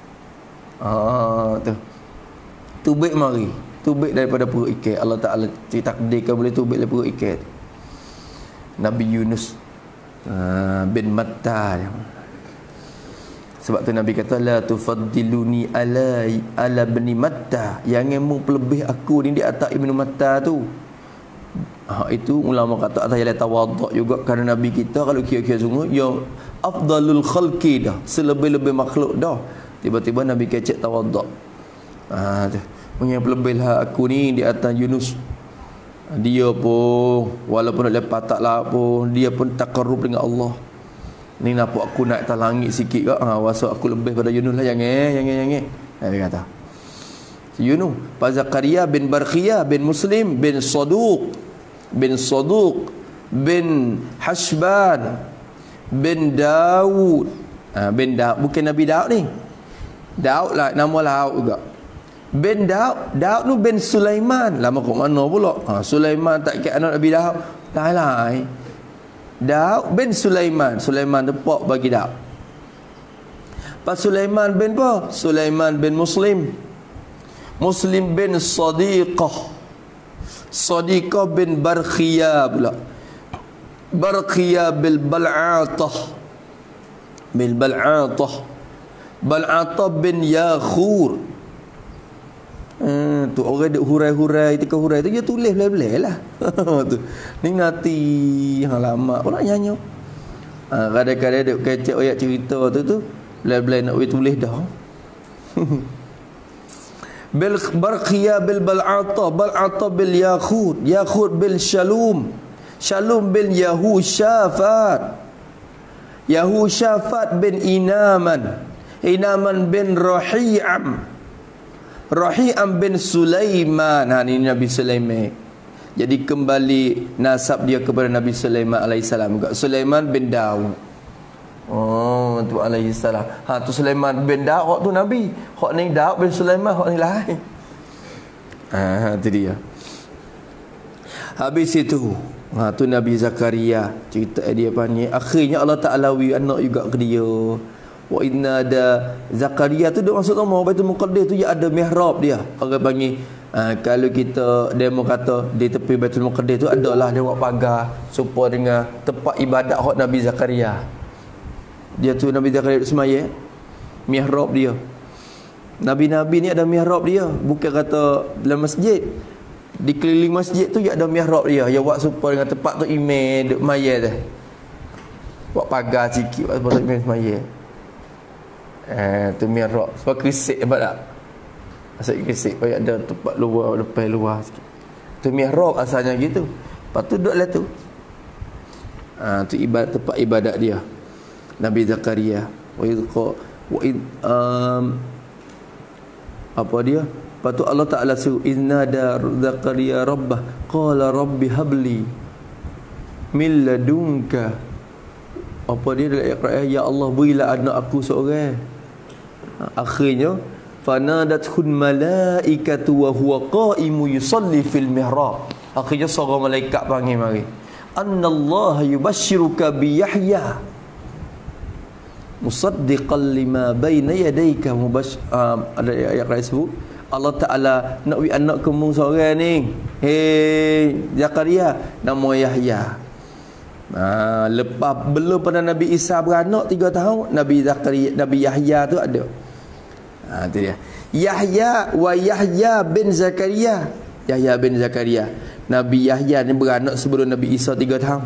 Ah tu. Tubik mari. Tubik daripada perut ikan. Allah Taala takdirkan boleh tubik daripada perut ikan. Nabi Yunus uh, bin Matta. Sebab tu Nabi kata la tufaddiluni ala ala bani Matta. Jangan mu pelebih aku ni di atas Ibnu Matta tu. Ha, itu ulama kata atas jalan tawaduk juga kerana Nabi kita kalau kira-kira sungguh yang afdalul khalqi dah, selebih-lebih makhluk dah. Tiba-tiba Nabi kecek tawaduk. Ah tu. Punya pelebihlah aku ni di atas Yunus. Dia pun walaupun nak lepas tak lah pun dia pun takarrub dengan Allah. Ni nampak aku naik atas langit sikit ke? Ha, wasa aku lebih pada Yunus lah. Jangan, jangan, jangan. Nabi kata. Yunus, Pak Zakaria bin Barkhia bin Muslim bin Saduq bin Saduq bin Hashban bin Daud. Ha, bin Daud, bukan Nabi Daud ni. Daud lah, nama Daud juga. Bin Daud, Daud tu bin Sulaiman. Lama kok mana pula? Ha, Sulaiman tak kira anak Nabi Daud. Tak lah. Daud bin Sulaiman. Sulaiman tu pak bagi Daud. Pak Sulaiman bin apa? Sulaiman bin Muslim. Muslim bin Sadiqah. Sadiqah bin Barkhia pula. Barkhia bil Bal'atah. Bil Bal'atah. Bal'atah bin Yakhur. Hmm, tu orang duk hurai-hurai, tika hurai tu dia tulis belai-belai lah. Tu. Ni nanti hang lama pula nyanyi. Ha, kadang-kadang duk kecek ayat cerita tu tu belai-belai nak tulis dah. Bil Barkhia bil Bal'atah, Bal'atah bil Yakhut, Yakhut bil Shalum, Shalum bin Yahushafat, Yahushafat bin Inaman, Inaman bin Rahi'am, Rahi'am bin Sulaiman. Ha, ni Nabi Sulaiman. Jadi kembali nasab dia kepada Nabi Sulaiman alaihissalam juga. Sulaiman bin Daud. Oh, tu alaihissalam. Ha, tu Sulaiman bin Daud tu Nabi. Hak ni Daud bin Sulaiman, hak ni lain. Ha, tu dia. Habis itu, ha, tu Nabi Zakaria cerita dia panggil. Akhirnya Allah Taala wi anak juga ke dia. Wa inna ada Zakaria tu duk masuk rumah Baitul Muqaddas tu ya ada mihrab dia. Orang panggil uh, kalau kita demo kata di tepi Baitul Muqaddas tu adalah dia buat pagar supaya dengan tempat ibadat hak Nabi Zakaria. Dia tu Nabi Zakaria semaya mihrab dia. Nabi-nabi ni ada mihrab dia, bukan kata dalam masjid. Di keliling masjid tu ya ada mihrab dia. Dia buat supaya dengan tempat tu imam duk maya dah. buat pagar sikit buat boleh main semaya. Eh tu mirak. Sebab krisik nampak tak? Asal krisik payah ada tempat luar, depan luar sikit. Tu mihrab asalnya gitu. Lepas tu duduklah tu. Ha, tu ibadat, tempat ibadat dia. Nabi Zakaria. Wa idqa wa id um, apa dia? Lepas tu Allah Taala suruh iznada Zakaria rabbah qala rabbi habli min ladunka. Apa dia dalam ayat, ya Allah berilah anak aku seorang. Ha, akhirnya fanadathun malaikatu wa huwa qaimu yusalli fil mihrab. Akhirnya seorang malaikat panggil mari. Annallaha yubashshiruka bi Yahya musaddiqan lima baina yadayka mubash uh, ada ayat lain sebut Allah Taala nak wi anak kamu seorang ni. Hei Zakaria, nama Yahya. Ha, lepas belum pada Nabi Isa beranak tiga tahun, Nabi Zakaria, Nabi Yahya tu ada. Ha, tu dia. Yahya wa Yahya bin Zakaria. Yahya bin Zakaria. Nabi Yahya ni beranak sebelum Nabi Isa tiga tahun.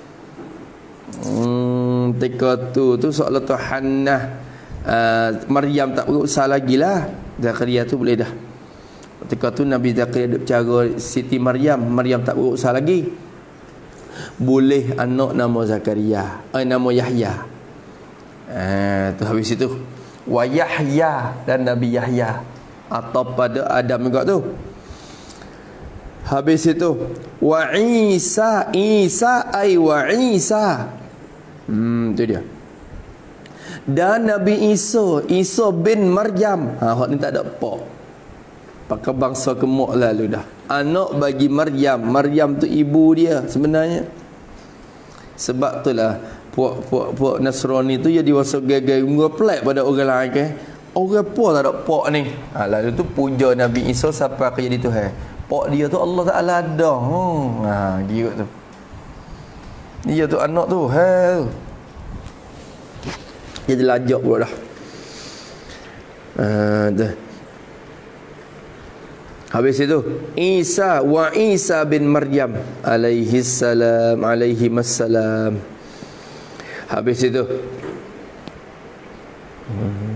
Hmm, ketika tu tu soalan tu Hannah uh, Maryam tak berusaha lagi lah. Zakaria tu boleh dah. Ketika tu Nabi Zakaria duk cara Siti Maryam, Maryam tak berusaha lagi. Boleh anak nama Zakaria, eh, nama Yahya. Eh, tu habis itu wa Yahya dan Nabi Yahya atau pada Adam juga tu. Habis itu wa Isa, Isa ai wa Isa. Hmm tu dia. Dan Nabi Isa, Isa bin Maryam. Ha hak ni tak ada pak. Pakai bangsa gemuk lalu dah. Anak bagi Maryam. Maryam tu ibu dia sebenarnya. Sebab itulah puak-puak puak Nasrani tu ya diwasa gagai ngepelak pada orang lain ke. Orang apa tak ada pak ni. Ha, lalu tu puja Nabi Isa sampai ke jadi Tuhan. Pak dia tu Allah Taala ada. Hmm. Ha dia tu. Dia tu anak tu. Hei. Dia jelajak pula dah. Uh, dah. Habis itu Isa wa Isa bin Maryam alaihi salam alaihi wassalam. Habis itu hmm.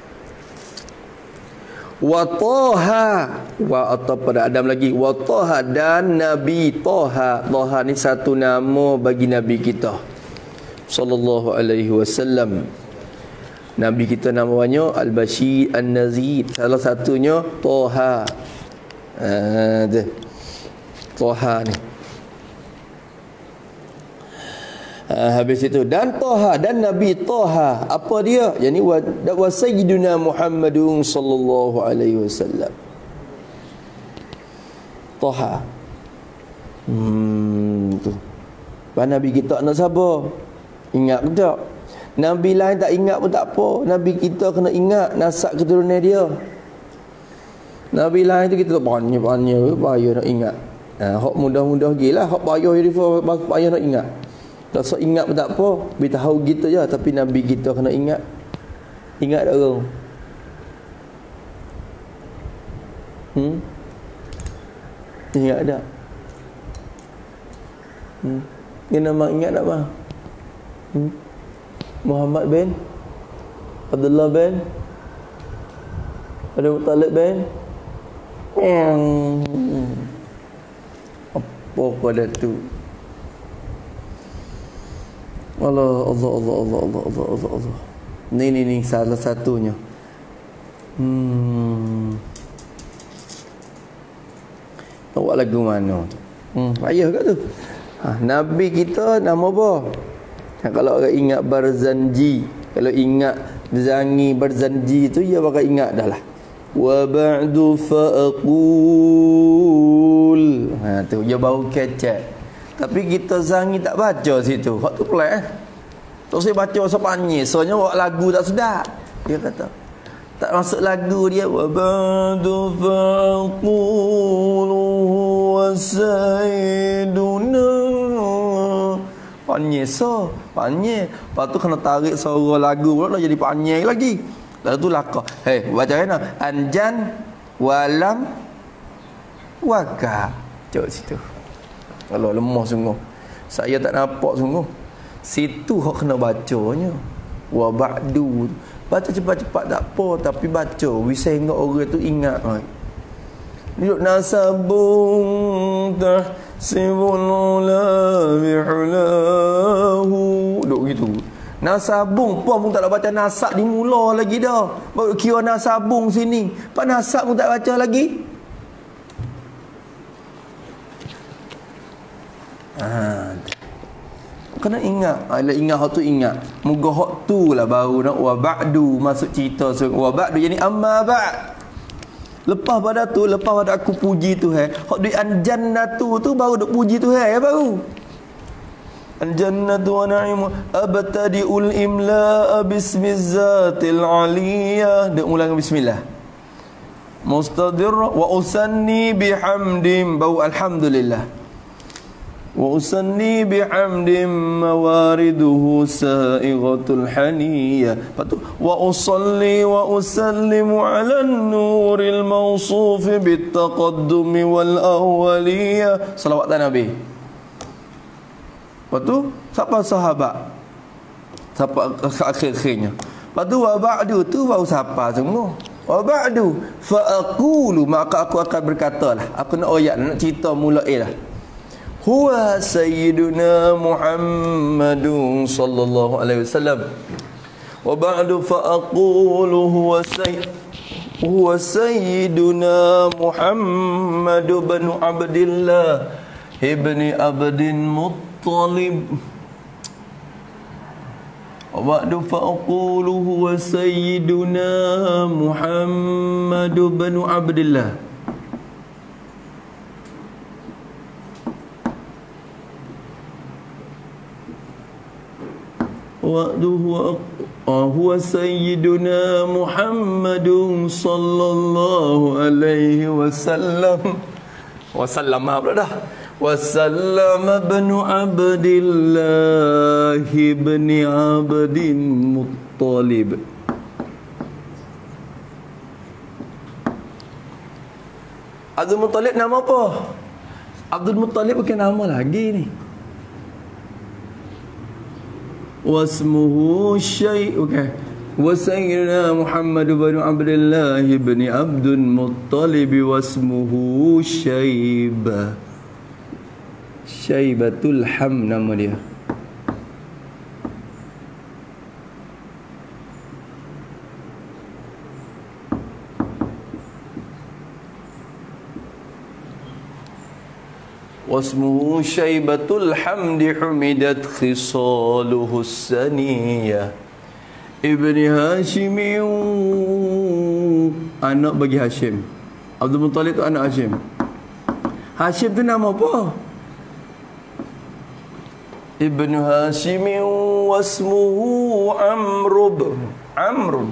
wa Taha wa atau pada Adam lagi wa Taha dan Nabi Taha. Taha ni satu nama bagi Nabi kita sallallahu alaihi wasallam. Nabi kita namanya Al-Bashir An-Nazir. Salah satunya Taha. Ada uh, Taha ni. Uh, habis itu dan Taha dan Nabi Taha. Apa dia? Yani wa, wa sayyiduna Muhammadun sallallahu alaihi wasallam. Taha. Hmm tu. Pak Nabi kita nak sabar. Ingat ke tak? Nabi lain tak ingat pun tak apa. Nabi kita kena ingat nasab keturunan dia. Nabi lain tu kita tak banyak-banyak payah nak ingat. Ha, hak mudah-mudah gilah, hak payah jadi payah nak ingat. Tak sok ingat pun tak apa, beritahu kita je, tapi Nabi kita kena ingat. Ingat tak orang? Hmm? Ingat tak? Hmm? Kena mak ingat tak bang? Hmm? Muhammad bin Abdullah bin Abdul Muttalib bin yang apa pada tu Allah Allah Allah Allah Allah Allah Allah Allah ni ni ni salah satunya. Hmm awak lagu mana tu? Hmm payah kat tu. Ha, Nabi kita nama apa? Ha, kalau orang ingat Barzanji, kalau ingat Zangi Barzanji tu dia bakal ingat dah lah. Wa ba'du fa'aqul. Ha tu dia baru kecek. Tapi kita Zangi tak baca situ. Hak tu pelik eh. Tak saya baca sepanjang. Soalnya buat lagu tak sedap. Dia kata tak masuk lagu dia. Wa ba'du fa'aqul wa sayyiduna. Panjang so, panjang. Lepas tu kena tarik suara lagu pula jadi panjang lagi. Lalu tu lakah. Hei, baca kan? Anjan walam waka. Cok situ. Kalau lemah sungguh. Saya tak nampak sungguh. Situ hok kena bacanya. Wa ba'du. Baca cepat-cepat tak apa, tapi baca wi sehingga orang tu ingat. Duduk nasabung tahsibul ula bihulahu. Duduk gitu. Nasabung pun pun tak nak baca nasab di mula lagi dah. Baru kira nasabung sini. Pak nasab pun tak baca lagi. Ah. Kena ingat. Ala ingat hak tu ingat. Moga hak tu lah baru nak wa ba'du masuk cerita wa ba'du yani amma ba'. Lepas pada tu, lepas pada aku puji Tuhan, hak duit al-jannatu tu baru duk puji Tuhan ya baru. Al-jannatu wa na'imu abtadi'ul imla'a bismiz zatil aliyah. Duk mula dengan bismillah. Mustadir wa usanni bihamdim bau alhamdulillah. Wa usanni bihamdim mawariduhu sa'igatul haniyah. Lepas tu wa usalli wa usallimu ala nuril mawsufi bitaqaddumi wal awwaliyah. Salawat Nabi. Lepas tu siapa sahabat? Siapa akhir-akhirnya? Lepas tu wa ba'du tu baru siapa semua. Wa ba'du fa aqulu, maka aku akan berkatalah. Aku nak ayat, nak cerita mulai lah. Huwa sayyiduna Muhammadun sallallahu alaihi wasallam. Wa ba'du fa aqulu huwa sayyid huwa sayyiduna Muhammad bin Abdillah ibni Abdin Muttalib. Wa ba'du fa aqulu huwa sayyiduna Muhammad bin Abdillah. Wa'duhu huwa sayyiduna Muhammadun sallallahu alaihi wasallam. Wasallam apa dah? Wasallam ibn Abdillah ibn Abdin Muttalib. Abdul Muttalib nama apa? Abdul Muttalib bukan nama lagi ni. Wasmuhu syai' okay. Wa sayyidina Muhammad bin Abdullah bin Abdul Muttalib wasmuhu Syaibah. Syaibatul Ham nama dia. Wasmuhu Syaibatul Hamdi humidat khisaluhu saniyah. Ibni Hashim, anak bagi Hashim. Abdul Muttalib tu anak Hashim. Hashim tu nama apa? Ibnu Hashim wasmuhu Amrub. Amrun.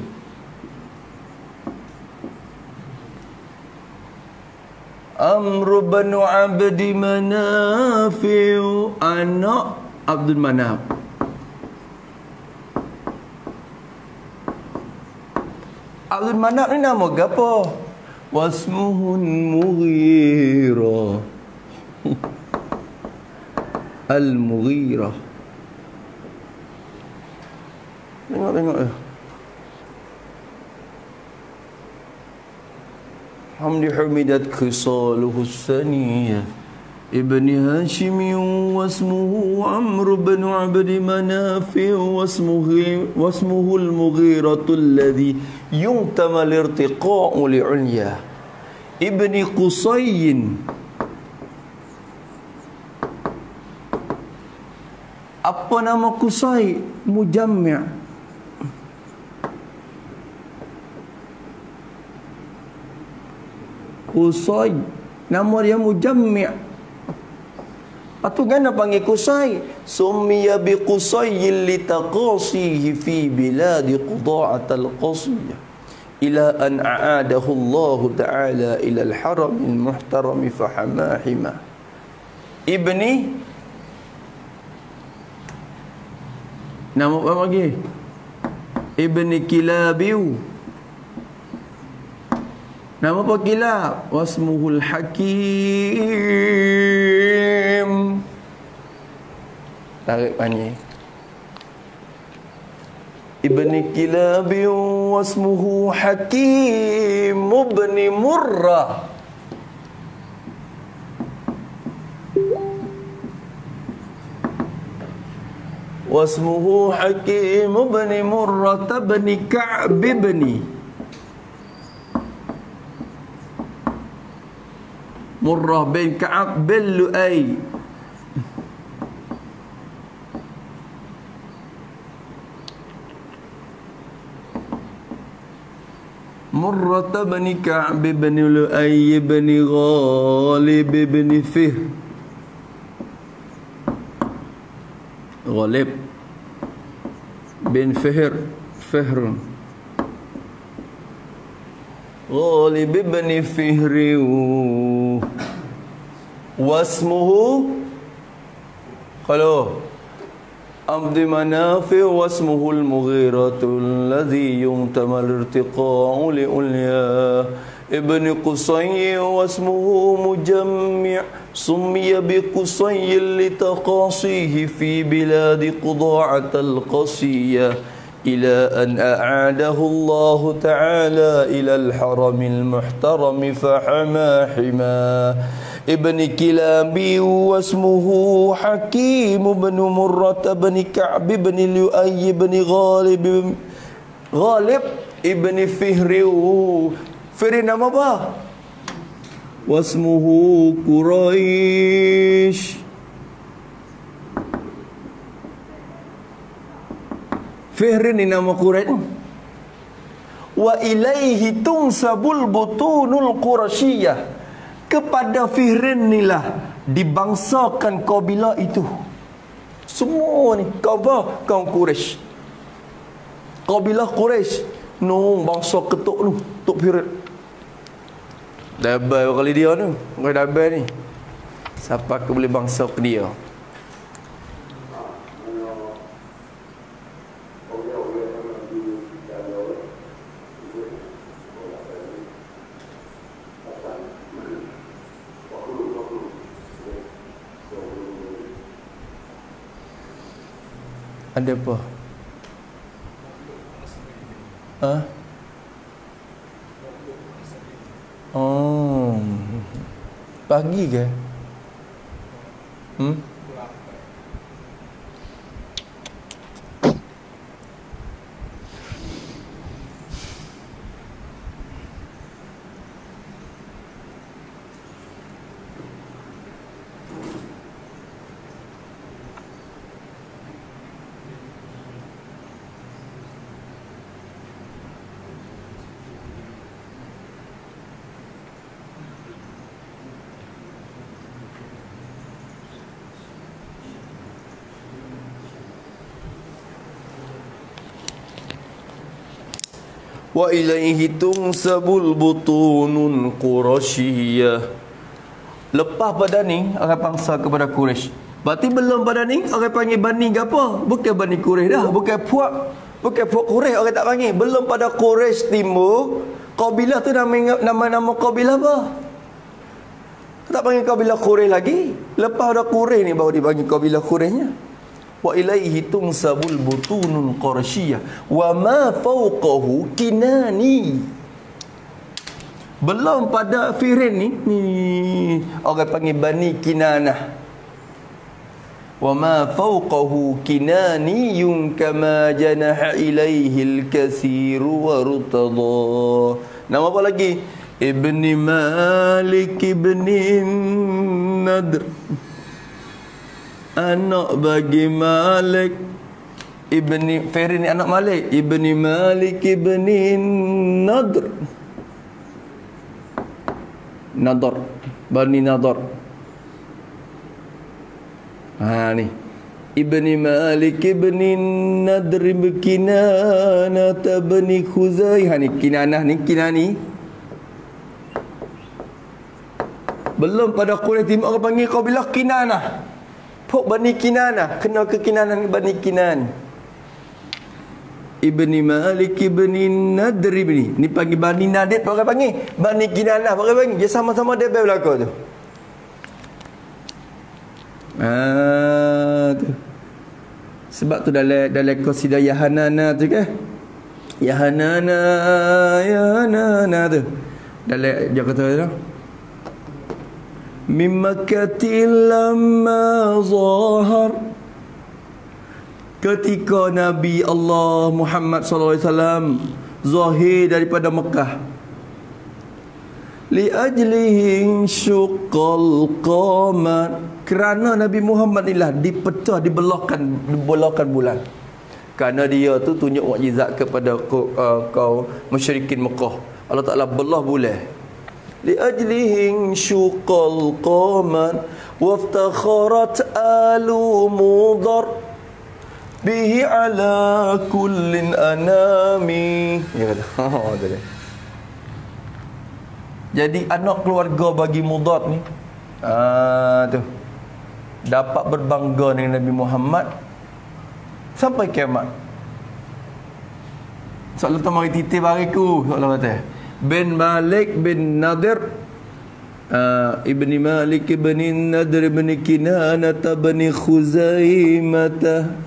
Amr bin Abdi Manaf, anak Abdul Manaf. Abdul Manaf ni nama apa? Wasmuhun Mughirah. Al-Mughirah. Tengok-tengok ya. Hamdi humidat khisaluhu saniyah. Ibni Hashim wasmuhu Amr bin Abdi Manaf wasmuhu wasmuhu al-Mughiratu alladhi yuntamal irtiqa'u li'ulya. Ibni Qusay. Apa nama Qusay? Mujammi'. Qusay, nama dia Mujammi'. Patu kan panggil Qusay? Summiya bi Qusayyin li taqasihi fi biladi Quda'at al-Qasiyah ila an a'adahu Allah Ta'ala ila al-haram al-muhtaram fahamahima. Ibni, nama apa lagi? Ibni Kilabiu. Nama apa Kilab? Wasmuhul Hakim. Tarik panggil. ibni Kilab wasmuhu Hakim ibni Murrah. Wasmuhu Hakim ibni Murrah ibni Ka'b ibni Murrah bin Ka'ab bin Lu'ay. Murrah bin Ka'ab bin Lu'ay bin Ghalib bin Fihr. Ghalib bin Fihr. Fihr. Ghalib bin Fihr. Wasmuhu kalau Abdi Manafi wasmuhu al-Mughiratul ladzi yumtamal irtiqa'u li ulya ibni Qusay wasmuhu Mujammi' summiya bi Qusay litaqasihi fi biladi Quda'at al-Qasiyah ila an a'adahu Allah ta'ala ila al-haramil muhtaram fahama hima ibni Kilabi wasmuhu Hakim ibn Murrah ibn Ka'b ibn Lu'ay ibn Ghalib Ghalib ibn Fihri. Fihri nama apa? Wasmuhu Quraisy. Fihri ni nama Quraisy. Wa ilaihi tunsabul butunul Qurasiyah. Kepada Fihrin inilah dibangsakan kabilah itu. Semua ni kaum kaum Quraisy. Kabilah Quraisy. No bangsa ketuk tu, tok Fihrin. Dabai kali dia tu. Orang dabai ni. Siapa ke boleh bangsa ke dia? Ada apa? Ha? Oh. Pagi ke? Hmm? Wa ilaihi tunsabul butunun Qurasyiyah. Lepas pada ni orang bangsa kepada Quraisy. Berarti belum pada ni orang panggil Bani apa? Bukan Bani Quraisy dah, bukan puak, bukan puak Quraisy orang tak panggil. Belum pada Quraisy Timur, kabilah tu nama nama-nama kabilah apa? Tak panggil kabilah Quraisy lagi. Lepas ada Quraisy ni baru dipanggil kabilah Quraisynya. Wa ilaihi tunsabul butunun Qurasyiyah wa ma fawqahu Kinani. Belum pada Fihrin ni, ni orang panggil Bani Kinanah. Wa ma fawqahu Kinani yun kama janaha ilaihi al-katsir wa rutada. Nama apa lagi? Ibni Malik ibni Nadr, anak bagi Malik ibni Fihri ni anak Malik ibni Malik ibni Nadr. Nadr, Bani Nadr. Ha ni ibni Malik ibni Nadr ibn Kinanah ibni Khuzai. Ha ni Kinanah ni Kinani. Belum pada Quraisy Timur orang panggil kabilah Kinanah. Pok Bani Kinanah, kena ke Kinanah ni Bani Kinan. Ibni Malik ibni Nadr ibni. Ni panggil Bani Nadir, orang panggil Bani Kinanah, orang panggil. Dia sama-sama dia belaka tu. Ah tu. Sebab tu dalam dalam qasidah Yahanana tu kan. Yahanana Yahanana tu. Dalam dia kata tu. Mimakatil lamma zahar, ketika Nabi Allah Muhammad sallallahu alaihi wasallam zahir daripada Mekah, li ajlihi syuqqal qamar, kerana Nabi Muhammad inilah dipecah, dibelahkan dibelahkan bulan. Kerana dia tu tunjuk mukjizat kepada kau, uh, kau musyrikin Mekah. Allah Taala belah bulan. Li ajlihi syuqqal qamar waftakharat alu mudar bihi ala kullin anami. Dia kata, oh, dia. Jadi anak keluarga bagi Mudar ni, ah tu, dapat berbangga dengan Nabi Muhammad sampai kiamat. Soalan tu mari titip bariku, soalan kata. Bin Malik bin Nadir, uh, Ibni Malik ibni Nadir ibni Kinanata ibni Khuzaimata,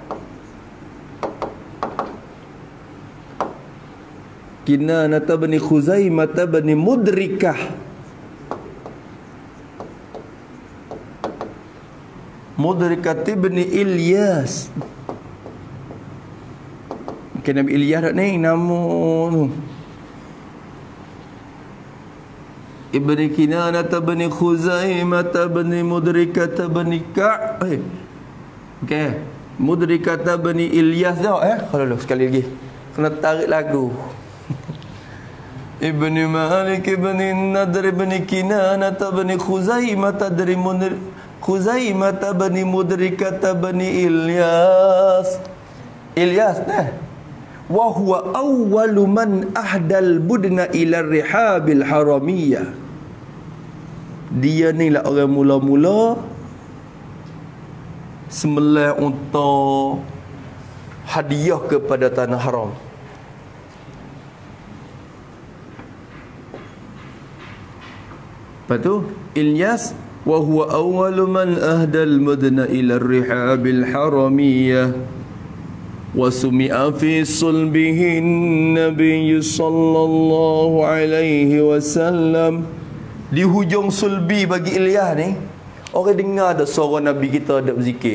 Kinanata ibni Khuzaimata ibni Mudrikah, Mudrikah ibni Ilyas. Mungkin Nabi Ilyas tak ni nama tu. Ibni Kinanata ibni Khuzaimata ibni Mudrikata ibni Ka'. Eh. Okey. Mudrikata ibni Ilyas dah eh. Kalau dulu sekali lagi. Kena tarik lagu. Ibni Malik ibni Nadr ibni Kinanata ibni Khuzaimata ibni Mudrik Khuzaimata ibni Mudrikata ibni Ilyas. Ilyas nah. Wa huwa awwalu man ahdal budna ila rihabil haramiyah. Dia ni lah orang mula-mula sembelih unta hadiah kepada tanah haram. Lepas tu Ilyas, wa huwa awwalu man ahdal budna ila rihabil haramiyah. وسمع في صلبه النبي صلى الله عليه وسلم. Di hujung sulbi bagi Ilyas ni, orang dengar ada suara Nabi kita ada berzikir.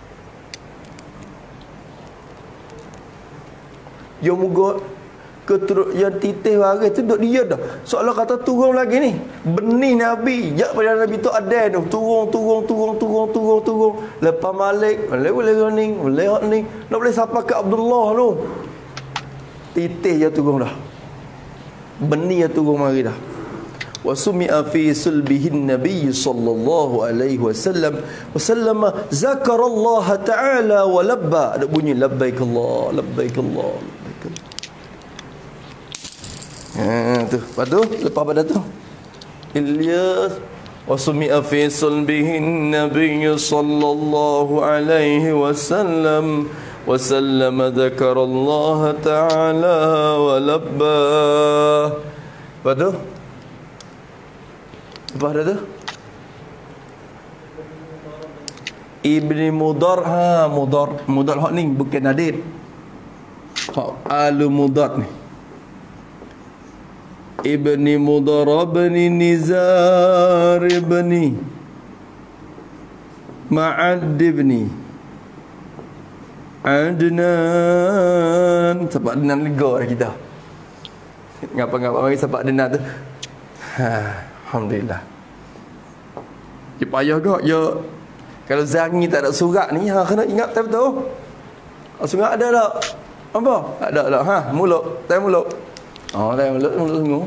Dia moga keturut yang titih waris tu duk dia dah. Seolah kata turun lagi ni. Benih Nabi, jak pada Nabi tu ada tu. Turun, turun, turun, turun, turun, turun. Lepas Malik, Malik boleh running, boleh running. Nak boleh sapa ke Abdullah tu. Titih je turun dah. Benih je turun mari dah. Wa sumi'a fi sulbihin Nabi sallallahu alaihi wasallam wasallam zakarallaha ta'ala wa labba. Ada bunyi labbaik Allah, labbaik Allah. Ha tu. Lepas tu, lepas pada tu Ilyas wa sumi'a fi sulbihin Nabi sallallahu alaihi wasallam wa sallama dzakarallaha ta'ala wa labba. Lepas tu lepas dah tu Ibni Mudar, ha Mudar, Mudar hak ni bukan Nadir. Hak Alu Mudar ni. Ibni Mudar ibni Nizar ibni Ma'ad ibni Adnan. Sebab Adnan lega dah kita. Ngapa-ngapa mari sebab Adnan tu. Ha, alhamdulillah. Dia payah gak ya. Kalau Zangi tak ada surat ni, ha kena ingat betul-betul. Surat ada tak? Apa? Ada tak? Ha, mulut, tai mulut. Oh, tai mulut, mulut tunggu.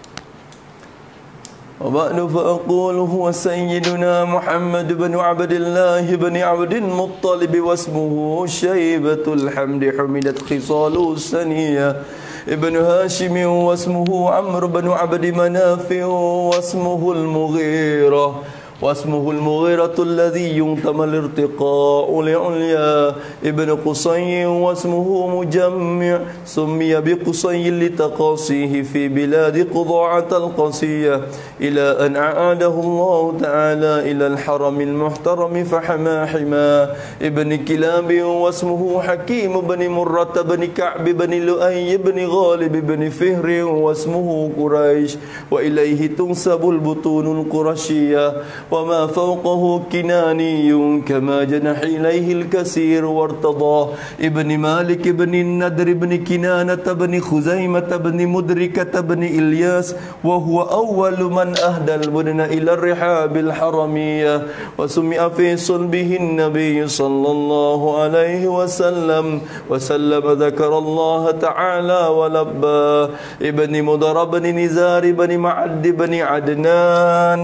Wa ba'du fa aqulu huwa sayyiduna Muhammad bin Abdullah bin Abdul Muttalib wasmuhu Syaibatul Hamdi humidat khisalu saniyah ibn Hashim wasmuhu Amr bin Abd Manaf wasmuhu Al-Mughirah واسمه المغيرة الذي ينتمى الارتقاء لعليا ابن قصي واسمه مجمع سمي بقصي لتقاصيه في بلاد قضاعة القصية إلى أن أعاده الله تعالى إلى الحرم المحترم فحما حما ابن كلاب واسمه حكيم بن مرة بن كعب بن لؤي بن غالب بن فهر واسمه قريش وإليه تنسب البطون القرشية وما فوقه كناني كما جنح إليه الكثير وارتضاه ابن مالك بن الندر بن كنانة بن خزيمة بن مدركة بن إلياس وهو أول من أهدى البدن إلى الرحاب الحرمية وسمع في صلبه النبي صلى الله عليه وسلم وسلم ذكر الله تعالى ولبى ابن مضر بن نزار بن معد بن عدنان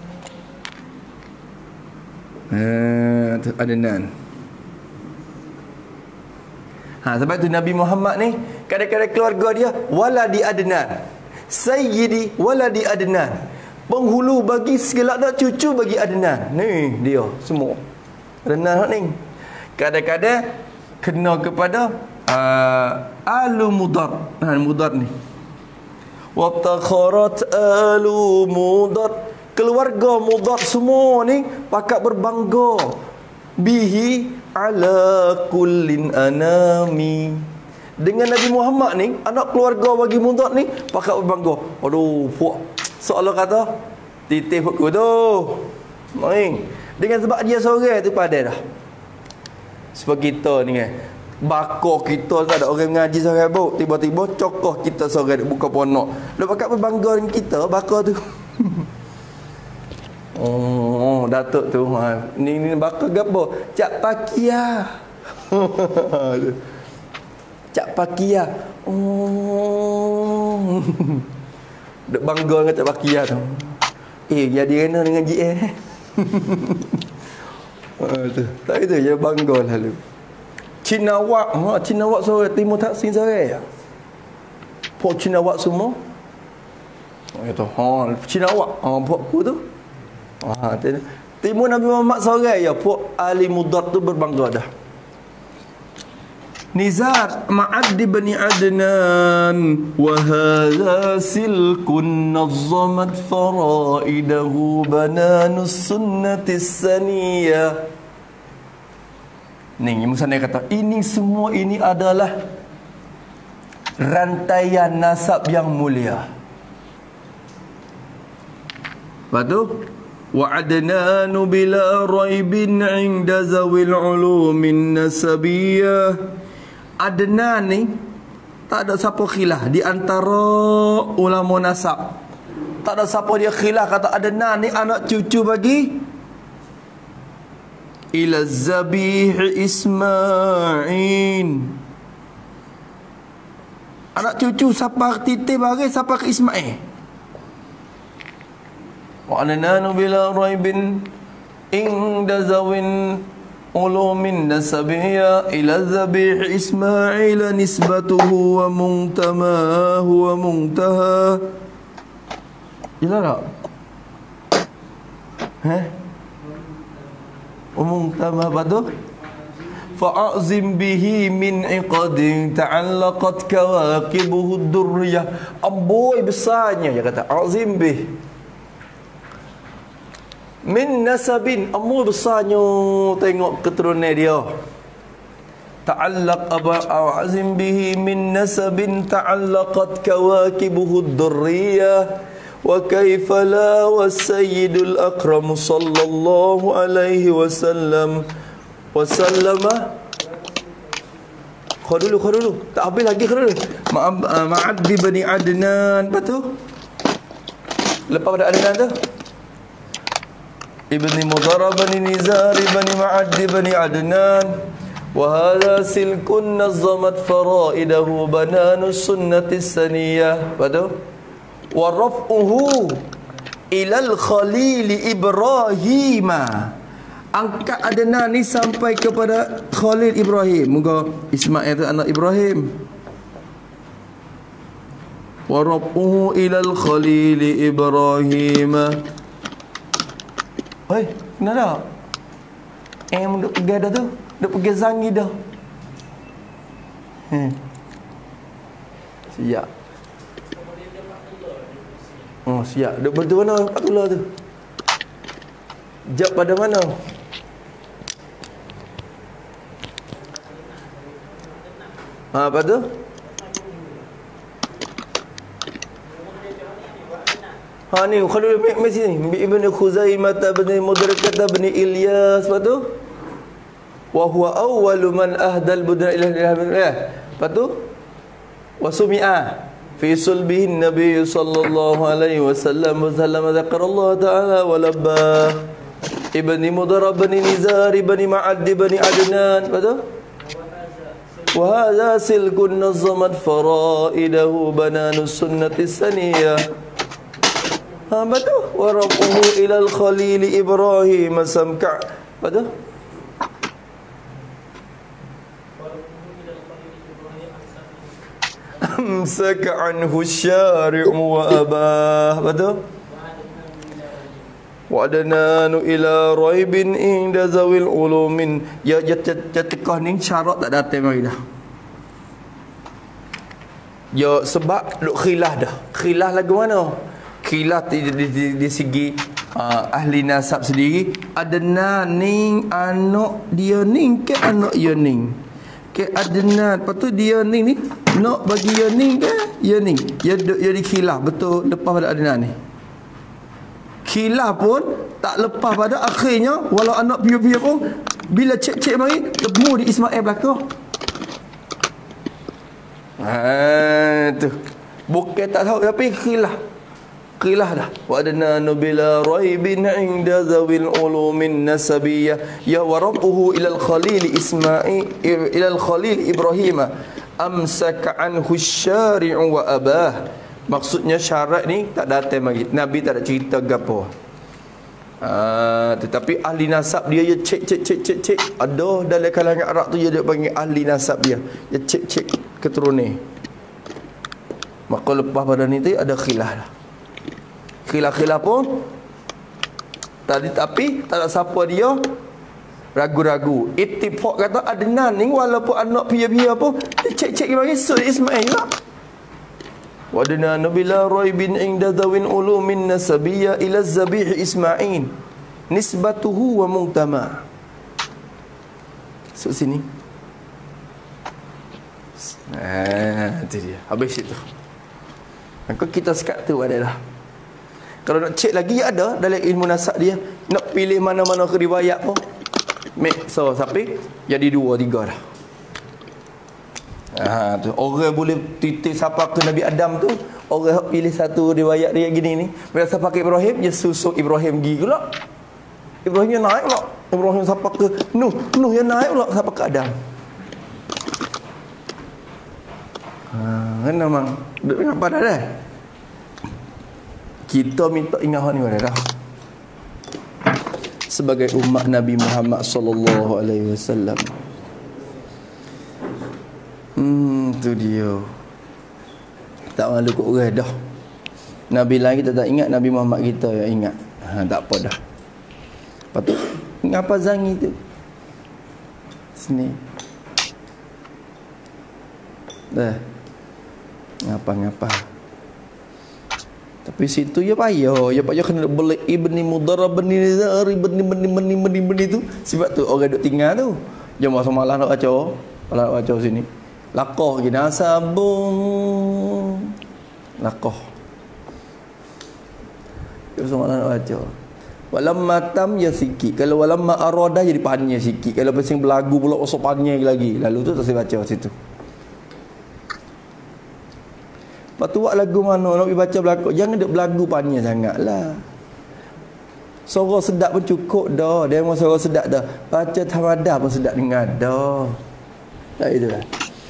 Uh, Adnan. Ha, sebab tu Nabi Muhammad ni kadang-kadang keluarga dia waladi Adnan, sayyidi waladi Adnan, penghulu bagi segala anak cucu bagi Adnan. Ni dia semua Adnan ni kadang-kadang kena kepada uh, alu mudar. Ha, mudar ni wabtakharat alu mudar, keluarga Mudar semua ni pakat berbangga bihi ala kullin anami, dengan Nabi Muhammad ni. Anak keluarga bagi Mudar ni pakat berbangga. Aduh, puak seolah kata titih aku tu main dengan sebab dia seorang tu pada dah. Sebab kita ni kan, bakar kita tak ada orang mengaji seorang buk, tiba-tiba cokoh kita seorang buka ponok. Dia pakat berbangga dengan kita bakar tu. Oh, datuk tu ha. Ni ni bakal gapo? Cak pakia. Cak pakia. Oh. Dek bangga dengan cak pakia tu. Eh, jadi kena dengan G A. Ha tu. Tak itu je bangga lalu. Cinawak, ha Cinawak sore Timur Taksin sore ya. Pok Cinawak semua. Oh itu. Ha Cinawak. Ha pok aku tu. Ah, Timur Nabi Muhammad seorang ya, puak ahli Mudar tu berbangga dah. Nizar Ma'ad bin Adnan wa hadha silkun nazzamat faraidahu bananus sunnati saniyah. Ni Musana kata ini semua ini adalah rantaian nasab yang mulia. Betul? وعدنان بلا ريب عند ذوي العلوم النسبية. Adnan ni tak ada siapa khilaf di antara ulama nasab. Tak ada siapa dia khilaf kata Adnan ni anak cucu bagi ila Zabih Ismail. Anak cucu siapa titip bagi siapa ke Ismail. وَعَلَنَانُ بِلَا رَيْبٍ إِنْدَ ذَوِنْ عُلُومٍ نَسَبِيَّةٍ إِلَى الذَّبِيحِ إِسْمَاعِيلَ نِسْبَتُهُ وَمُنْتَمَاهُ وَمُنْتَهَى. Jelas tak? Heh? وَمُنْتَمَا apa tu? فَأَعْزِمْ بِهِ مِنْ عِقَدٍ تَعَلَّقَتْ كَوَاكِبُهُ الدُّرِّيَّةِ. Amboi besarnya dia kata azim bih min nasabin, amu besarnya tengok keturunan dia. Ta'allaq aba azim bihi min nasabin ta'allaqat kawakibuhu ad-durriyah wa kaifa la was-sayyidul akram sallallahu alaihi wasallam wa sallama. Kau dulu, kau dulu, tak habis lagi kau dulu. Ma'ad bin Adnan, apa tu? Lepas pada Adnan tu Ibni Mudhara bani Nizar bani Ma'ad bani Adnan wa hadha silkun nazzamat faraidahu bananus sunnati saniyah. Betul? Wa raf'uhu ilal khalil Ibrahim. Angkat Adnan ni sampai kepada Khalil Ibrahim. Moga Ismail itu anak Ibrahim. Wa raf'uhu ilal khalil Ibrahim. Hei, kenapa? Em duk pergi dah tu. Duk pergi zangi dah. Hmm. Siap. Oh, siap. Duk betul mana empat tular tu? Jab pada mana? Ha, apa tu? Ha ni kalau mesti ni Ibn Khuzaimah bin Mudrakah bin Ilyas, apa tu? Wa huwa awwalu man ahdal budna ila ilaha. Apa tu? Wa sumi'a fi sulbihi Nabi sallallahu alaihi wasallam wa sallam dzakara Allah taala wa labba ibni Mudarrab bin Nizar bin Ma'ad bin Adnan. Apa tu? Wa hadha silkun nazamat faraidahu bananus sunnati saniyah. Ha, betul. Wa rabbuhu ilal khalil Ibrahim samka. Betul. Amsaka anhu syari'u wa abah. Betul. Wa adnanu ila raibin inda zawil ulumin. Ya jatikah ni syarat tak datang mari dah. Ya sebab duk khilaf dah. Khilaf lagu mana? Khilaf di, di, di, di segi uh, ahli nasab sendiri. Adnan ning anak dia ning ke anak dia ning. Ke Adnan, lepas tu dia ning ni nak bagi dia ning ke dia ning. Dia dia di khilaf betul lepas pada Adnan ni. Khilaf pun tak lepas pada akhirnya walau anak piu-piu pun bila cek-cek mari temu di Ismail belakang. Ha tu. Bukan tak tahu tapi khilaf. Khilaf dah. Wa adna bila raibin inda zawil ulumin nasabiyah ya wa rabbuhu ila al-khalil Ismail ila al-khalil Ibrahim amsaka anhu syari'u wa abah. Maksudnya syarat ni tak datang lagi. Nabi tak ada cerita gapo. Ah, tetapi ahli nasab dia dia cek cek cek cek cek. Ada dalam kalangan Arab tu dia dia panggil ahli nasab dia. Dia cek cek keturunan. Maka lepas pada ni tu ada khilaf dah. Khilaf-khilaf pun tadi tapi tak ada siapa dia ragu-ragu. Ittifaq kata Adnan ni walaupun anak pia-pia pun dia cek-cek bagi sud Ismail juga. Wadna nabila raibin inda zawin ulumin nasabiyya ila zabih Ismail nisbatuhu wa muntama. So sini. Ah, itu dia. Habis itu. Maka kita sekat tu adalah kalau nak cek lagi ada dalam ilmu nasab dia nak pilih mana-mana ke riwayat pun make so sampai jadi dua tiga dah. Ha, tu orang boleh titik siapa ke Nabi Adam tu orang pilih satu riwayat dia gini ni bila siapa ke Ibrahim dia susuk Ibrahim gi pula Ibrahim yang naik pula Ibrahim siapa ke Nuh Nuh yang naik pula siapa ke Adam. Ha kan memang duk apa dah dah kita minta ingat ni dah dah sebagai umat Nabi Muhammad sallallahu alaihi wasallam. Hmm, tu dia. Tak malu kot orang dah. Nabi lain kita tak ingat, Nabi Muhammad kita yang ingat. Ha, tak apa dah. Lepas tu, ngapa zangi tu? Sini. Dah. Ngapa-ngapa. Tapi situ ya payah. Ya payah kena beli Ibni Mudarrab bin Nizar, Ibni Ibni Ibni Ibni Ibni tu. Sebab tu orang duk tinggal tu. Jom masa malam nak baca. Malam nak baca sini. Lakoh gina sabung. Lakoh. Jom masa malam nak baca. Walam matam ya sikit. Kalau walam ma arada jadi panjang sikit. Kalau pasang belagu pula osok panjang lagi. Lalu tu tak saya baca situ. Lepas tu buat lagu mana nak baca belakang. Jangan duk belagu panjang sangatlah. Suara sedap pun cukup dah. Dia memang suara sedap dah. Baca tamadah pun sedap dengar dah. Tak itu lah.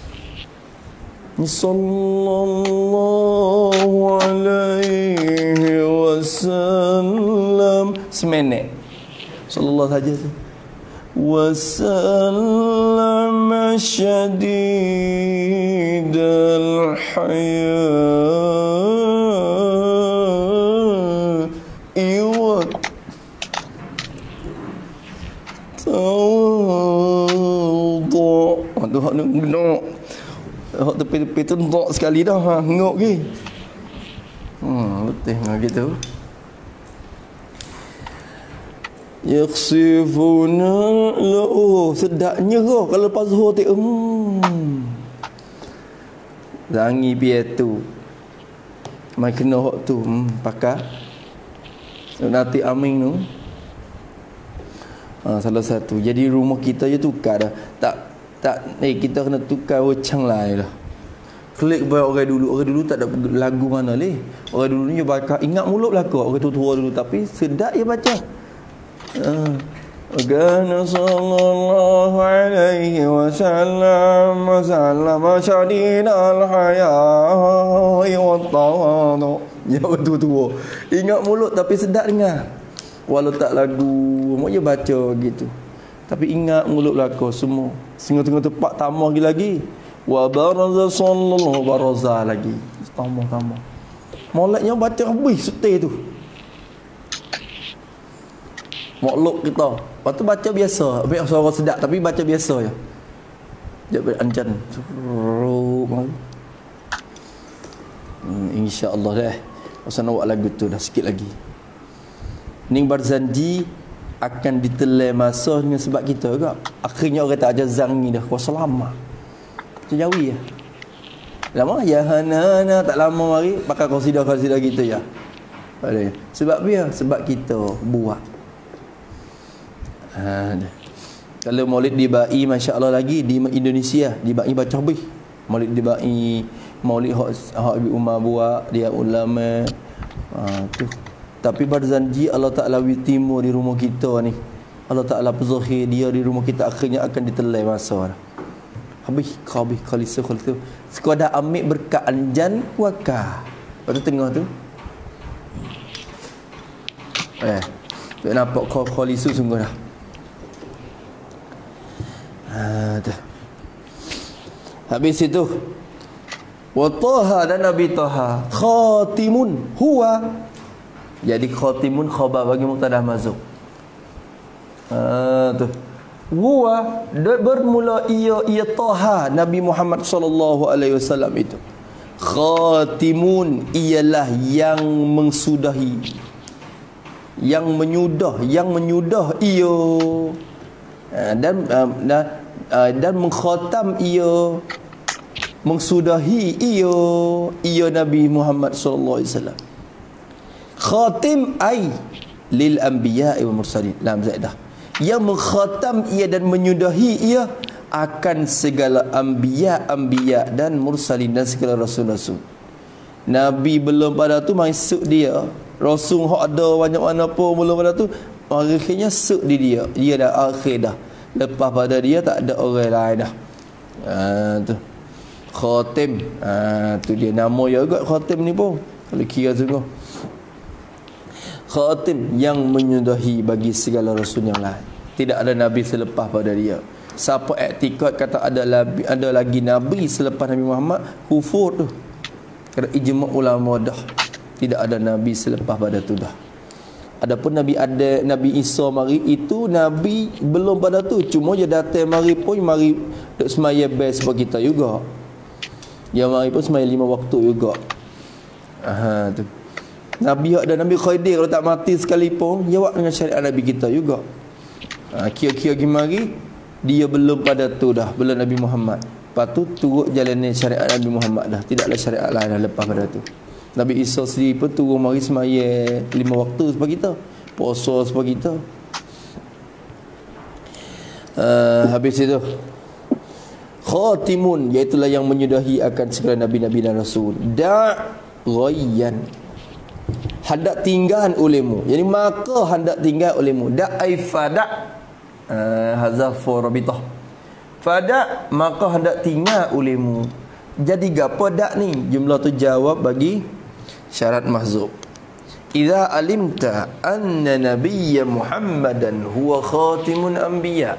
Sallallahu alaihi wasallam. Seminit. Sallallahu saja tu. وسلم شديد الحياء hok nok. Hok tepi-tepi tu ndok sekali dah ha ngok ke. Hmm betul ngah gitu. Yakhsifuna la oh sedapnya kau kalau pas ho tu hmm. Zangi biar tu. Mai kena hok tu hmm pakar. Nanti aming tu. Ha, salah satu. Jadi rumah kita je tukar dah. Tak tak ni eh, kita kena tukar wacang lain dah. Klik bayar orang dulu. Orang dulu tak ada lagu mana leh. Orang dulu ni baca ingat mulut lah kau. Orang tua dulu tapi sedap dia baca. Kana sallallahu alaihi wasallam wasallam syadidal haya'i wa tawadu. Ya orang tua. Ingat mulut tapi sedap dengar. Walau tak lagu, mak je baca gitu. Tapi ingat mulut belaka semua. Setengah-tengah tepat tambah lagi lagi. Wa baraza sallallahu baraza lagi. Tambah-tambah. Moleknya baca habis setir tu. Makluk kita. Lepas tu baca biasa. Biar suara sedap tapi baca biasa je. Dia berancan. Hmm, insya-Allah dah. Pasal nak buat lagu tu dah sikit lagi. Ning Barzanji akan ditelai masa dengan sebab kita juga. Akhirnya orang tak ajar zangi dah kuasa lama. Terjauhi ya. Lama ya hanana tak lama mari pakai qasidah-qasidah kita ya. Ada. Sebab dia sebab kita buat. Ha dah. Kalau Maulid dibai masya-Allah lagi di Indonesia dibai baca habis. Maulid dibai Maulid hak hak Ibu Umar buat dia ulama. Ha tu. Tapi Barzanji Allah Ta'ala timur di rumah kita ni. Allah Ta'ala pezohir dia di rumah kita akhirnya akan ditelai masa dah. Habis habis kali sekali tu. Sekadar ambil berkat anjan wakah. Lepas tu tengah tu. Eh. Tak nampak kau khalisu sungguh dah. Ha dah. Habis itu. Wa Taha dan Nabi Taha khatimun huwa. Jadi khatimun khabar bagi mubtada mahzuf. Ha tu. Huwa bermula ia ia Taha Nabi Muhammad sallallahu alaihi wasallam itu. Khatimun ialah yang mengsudahi. Yang menyudah, yang menyudah ia dan dan, dan mengkhatam ia mengsudahi ia ia Nabi Muhammad sallallahu alaihi wasallam. Khatim ai lil anbiya wal mursalin. Lam zaidah. Yang mengkhatam ia dan menyudahi ia akan segala anbiya anbiya dan mursalin dan segala rasul-rasul. Nabi belum pada tu masuk dia. Rasul hak ada banyak mana pun belum pada tu akhirnya suk di dia. Dia dah akhir dah. Lepas pada dia tak ada orang lain dah. Ha tu. Khatim. Ha tu dia nama dia juga khatim ni pun. Kalau kira sungguh. Khatim yang menyudahi bagi segala rasul yang lain. Tidak ada nabi selepas pada dia. Siapa iktikad kata ada lagi, ada lagi nabi selepas Nabi Muhammad, kufur tu. Kerana ijma' ulama dah. Tidak ada nabi selepas pada tu dah. Adapun Nabi ada Nabi Isa mari itu nabi belum pada tu. Cuma dia datang mari pun mari duk semaya best bagi kita juga. Dia mari pun semaya lima waktu juga. Aha tu. Nabi ada Nabi Khidir kalau tak mati sekalipun jawab dengan syariat Nabi kita juga. Ha, kira-kira gimari dia belum pada tu dah, belum Nabi Muhammad. Lepas tu turut jalannya syariat Nabi Muhammad dah. Tidaklah syariat lain dah lepas pada tu. Nabi Isa sendiri pun turun mari semaya lima waktu sebab kita. Puasa sebab kita. Uh, habis itu khatimun iaitulah yang menyudahi akan segala nabi-nabi dan rasul. Da ghayyan hendak tinggal olehmu. Jadi maka hendak tinggal olehmu. Da'i fada' uh, hazafu rabitah. Fada' maka hendak tinggal olehmu. Jadi gapo dak ni? Jumlah tu jawab bagi syarat mahzub. Idza alimta anna nabiyya Muhammadan huwa khatimun anbiya.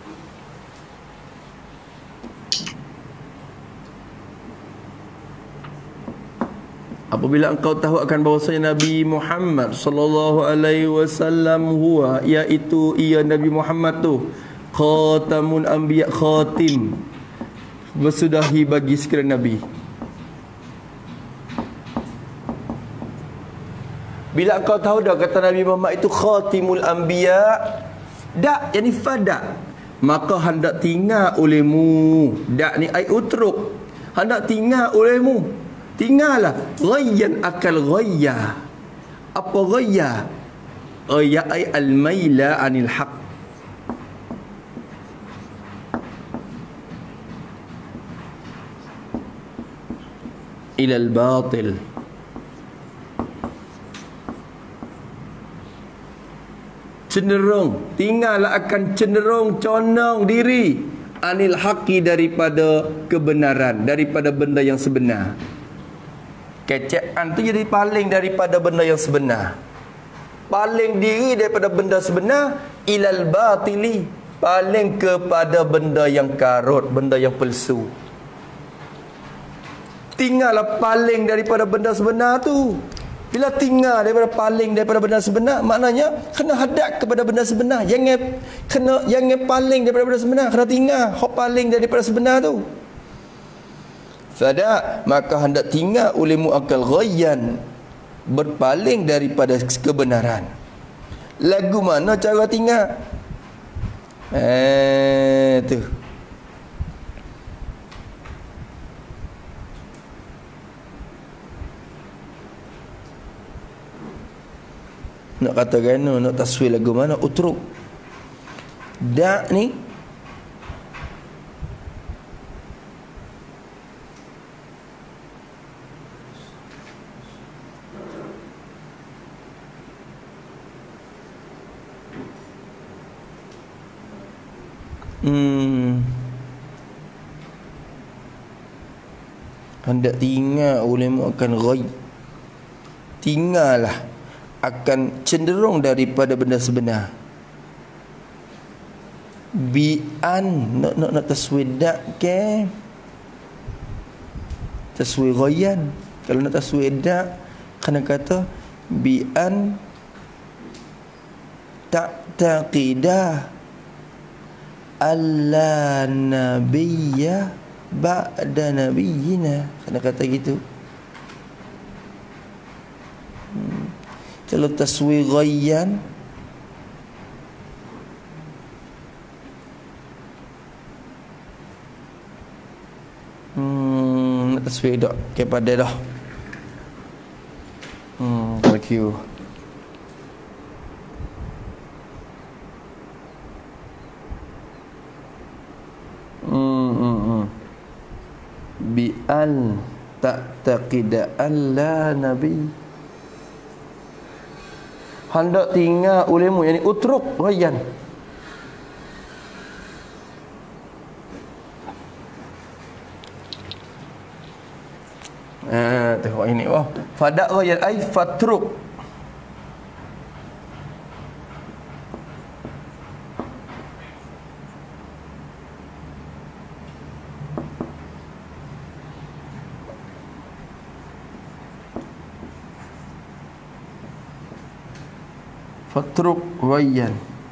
Apabila engkau tahu akan bahawasanya Nabi Muhammad sallallahu alaihi wasallam huwa, iaitu ia Nabi Muhammad tu khatamun anbiya, khatim bersudahi bagi sekalian Nabi. Bila kau tahu dah kata Nabi Muhammad itu khatimul anbiya, dak yani fada, maka hendak tinggal olehmu. Dak ni ai utruk, hendak tinggal olehmu. Tinggallah ghayyan akal ghayya. Apa ghayya? Ghayya ai al-maila anil haq. Ila al-batil. Cenderung, tinggallah akan cenderung condong diri anil haqi, daripada kebenaran, daripada benda yang sebenar. Kecekan tu jadi paling daripada benda yang sebenar, paling diri daripada benda sebenar, ilal batili, paling kepada benda yang karut, benda yang palsu. Tinggallah paling daripada benda sebenar tu. Bila tinggal daripada paling daripada benda sebenar, maknanya kena hadap kepada benda sebenar. Jangan kena jangan paling daripada benda sebenar, kena tinggal hok paling daripada sebenar tu. Fada, maka hendak tinggal olehmu akal ghayyan, berpaling daripada kebenaran. Lagu mana cara tinggal? Eh tu. Nak kata gana, nak taswir lagu mana? Utruk. Dak ni Hmm hendak tinggal olehmu akan ghaib. Tinggallah akan cenderung daripada benda sebenar. Bi'an, nak nak nak taswir dak ke? Taswir ghayan. Kalau nak taswir dak, kena kata bi'an ta'taqidah alla nabiyya ba'da nabiyyina. Kena kata gitu. Hmm. Kalau taswir ghayyan, hmm, nak taswir dak kepada dah. Hmm, thank you. Hmm, hmm, hmm. Bi an ta'taqida an la nabi. Hendak tinggal olehmu, yani utruk ghayyan. Ah, tengok ini. Oh, fada ghayyan ai fatruk. Fatruk ghayyan.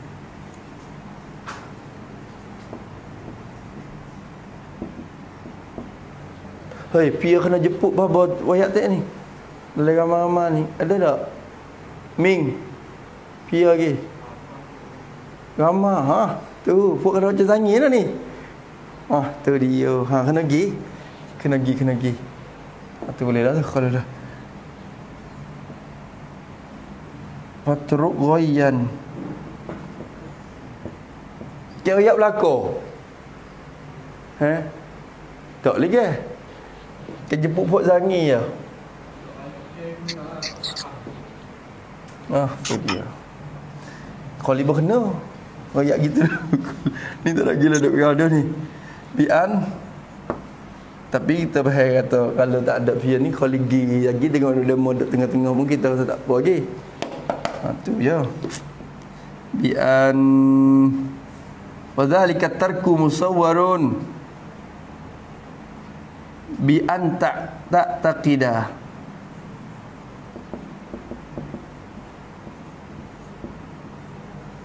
Hei, pia kena jemput baba wayak tak ni? Dalam ramai-ramai ni ada tak? Ming. Pia lagi. Ramai ha. Tu, puk kena macam zangi dah ni. Ah, tu dia. Ha, kena pergi. Kena pergi, kena pergi. Ha, tu boleh dah tu kalau dah. Fatruk ghayyan. Kau ayat belakang. Eh? Tak lagi. Kita jemput pok zangi je. Ah, tu dia. Kalau ibu kena ayat gitu. Ni tak lagi lah duk ada ni. Bian. Tapi kita bahaya kata kalau tak ada pian ni kalau lagi lagi dengan demo duk tengah-tengah pun kita tak apa lagi. Ha, tu ya. Bi an wa dzalika tarku musawwarun bi an ta ta taqida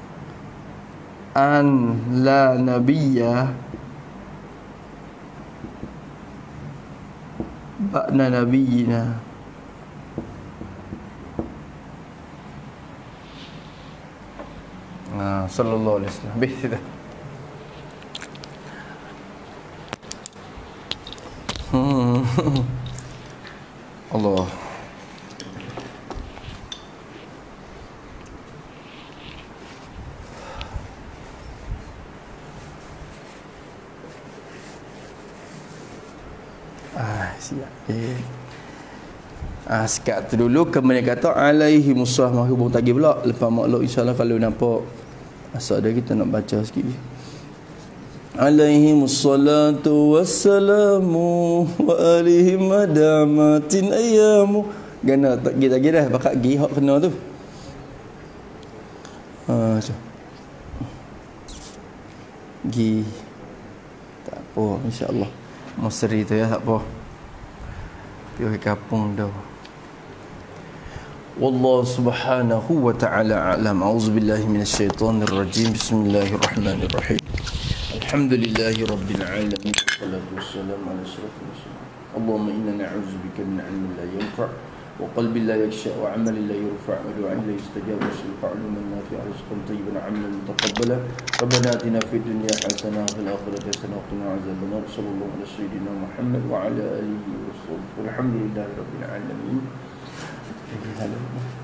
an la nabiyya ba'da nabiyyina. Ah, sallallahu alaihi wasallam. Habis dah. Hmm. Allah. Ah, siap. Eh. Ah, sekat tu dulu kemudian kata alaihi musallama hubung tagi pula lepas makluk insya-Allah kalau nampak asal dah kita nak baca sikit. Alaihi musallatu wassalamu wa alihi madamatin ayyamu. Gana tak gi lagi dah bakal gi hak kena tu. Ha tu. Gi. Tak apa insya-Allah. Masri tu ya tak apa. Pergi kampung dah. Wallahu subhanahu wa ta'ala a'lam. A'udzubillahi minasyaitonir rajim. Bismillahirrahmanirrahim. Alhamdulillahi rabbil alamin. Wassalatu wassalamu ala asyrafil mursalin. Allahumma inna na'udzubika min 'ilmin la yanfa' wa qalbin la yakhsha' wa 'amalin la yurfa' wa du'an la yustajab wa sulhan 'ilman nafi'an rizqan tayyiban 'amalan mutaqabbala. Rabbana atina fid dunya hasanah wa fil akhirati hasanah wa qina 'adzabannar. Sallallahu ala sayyidina Muhammad wa ala alihi wa sahbihi. Walhamdulillahi rabbil alamin.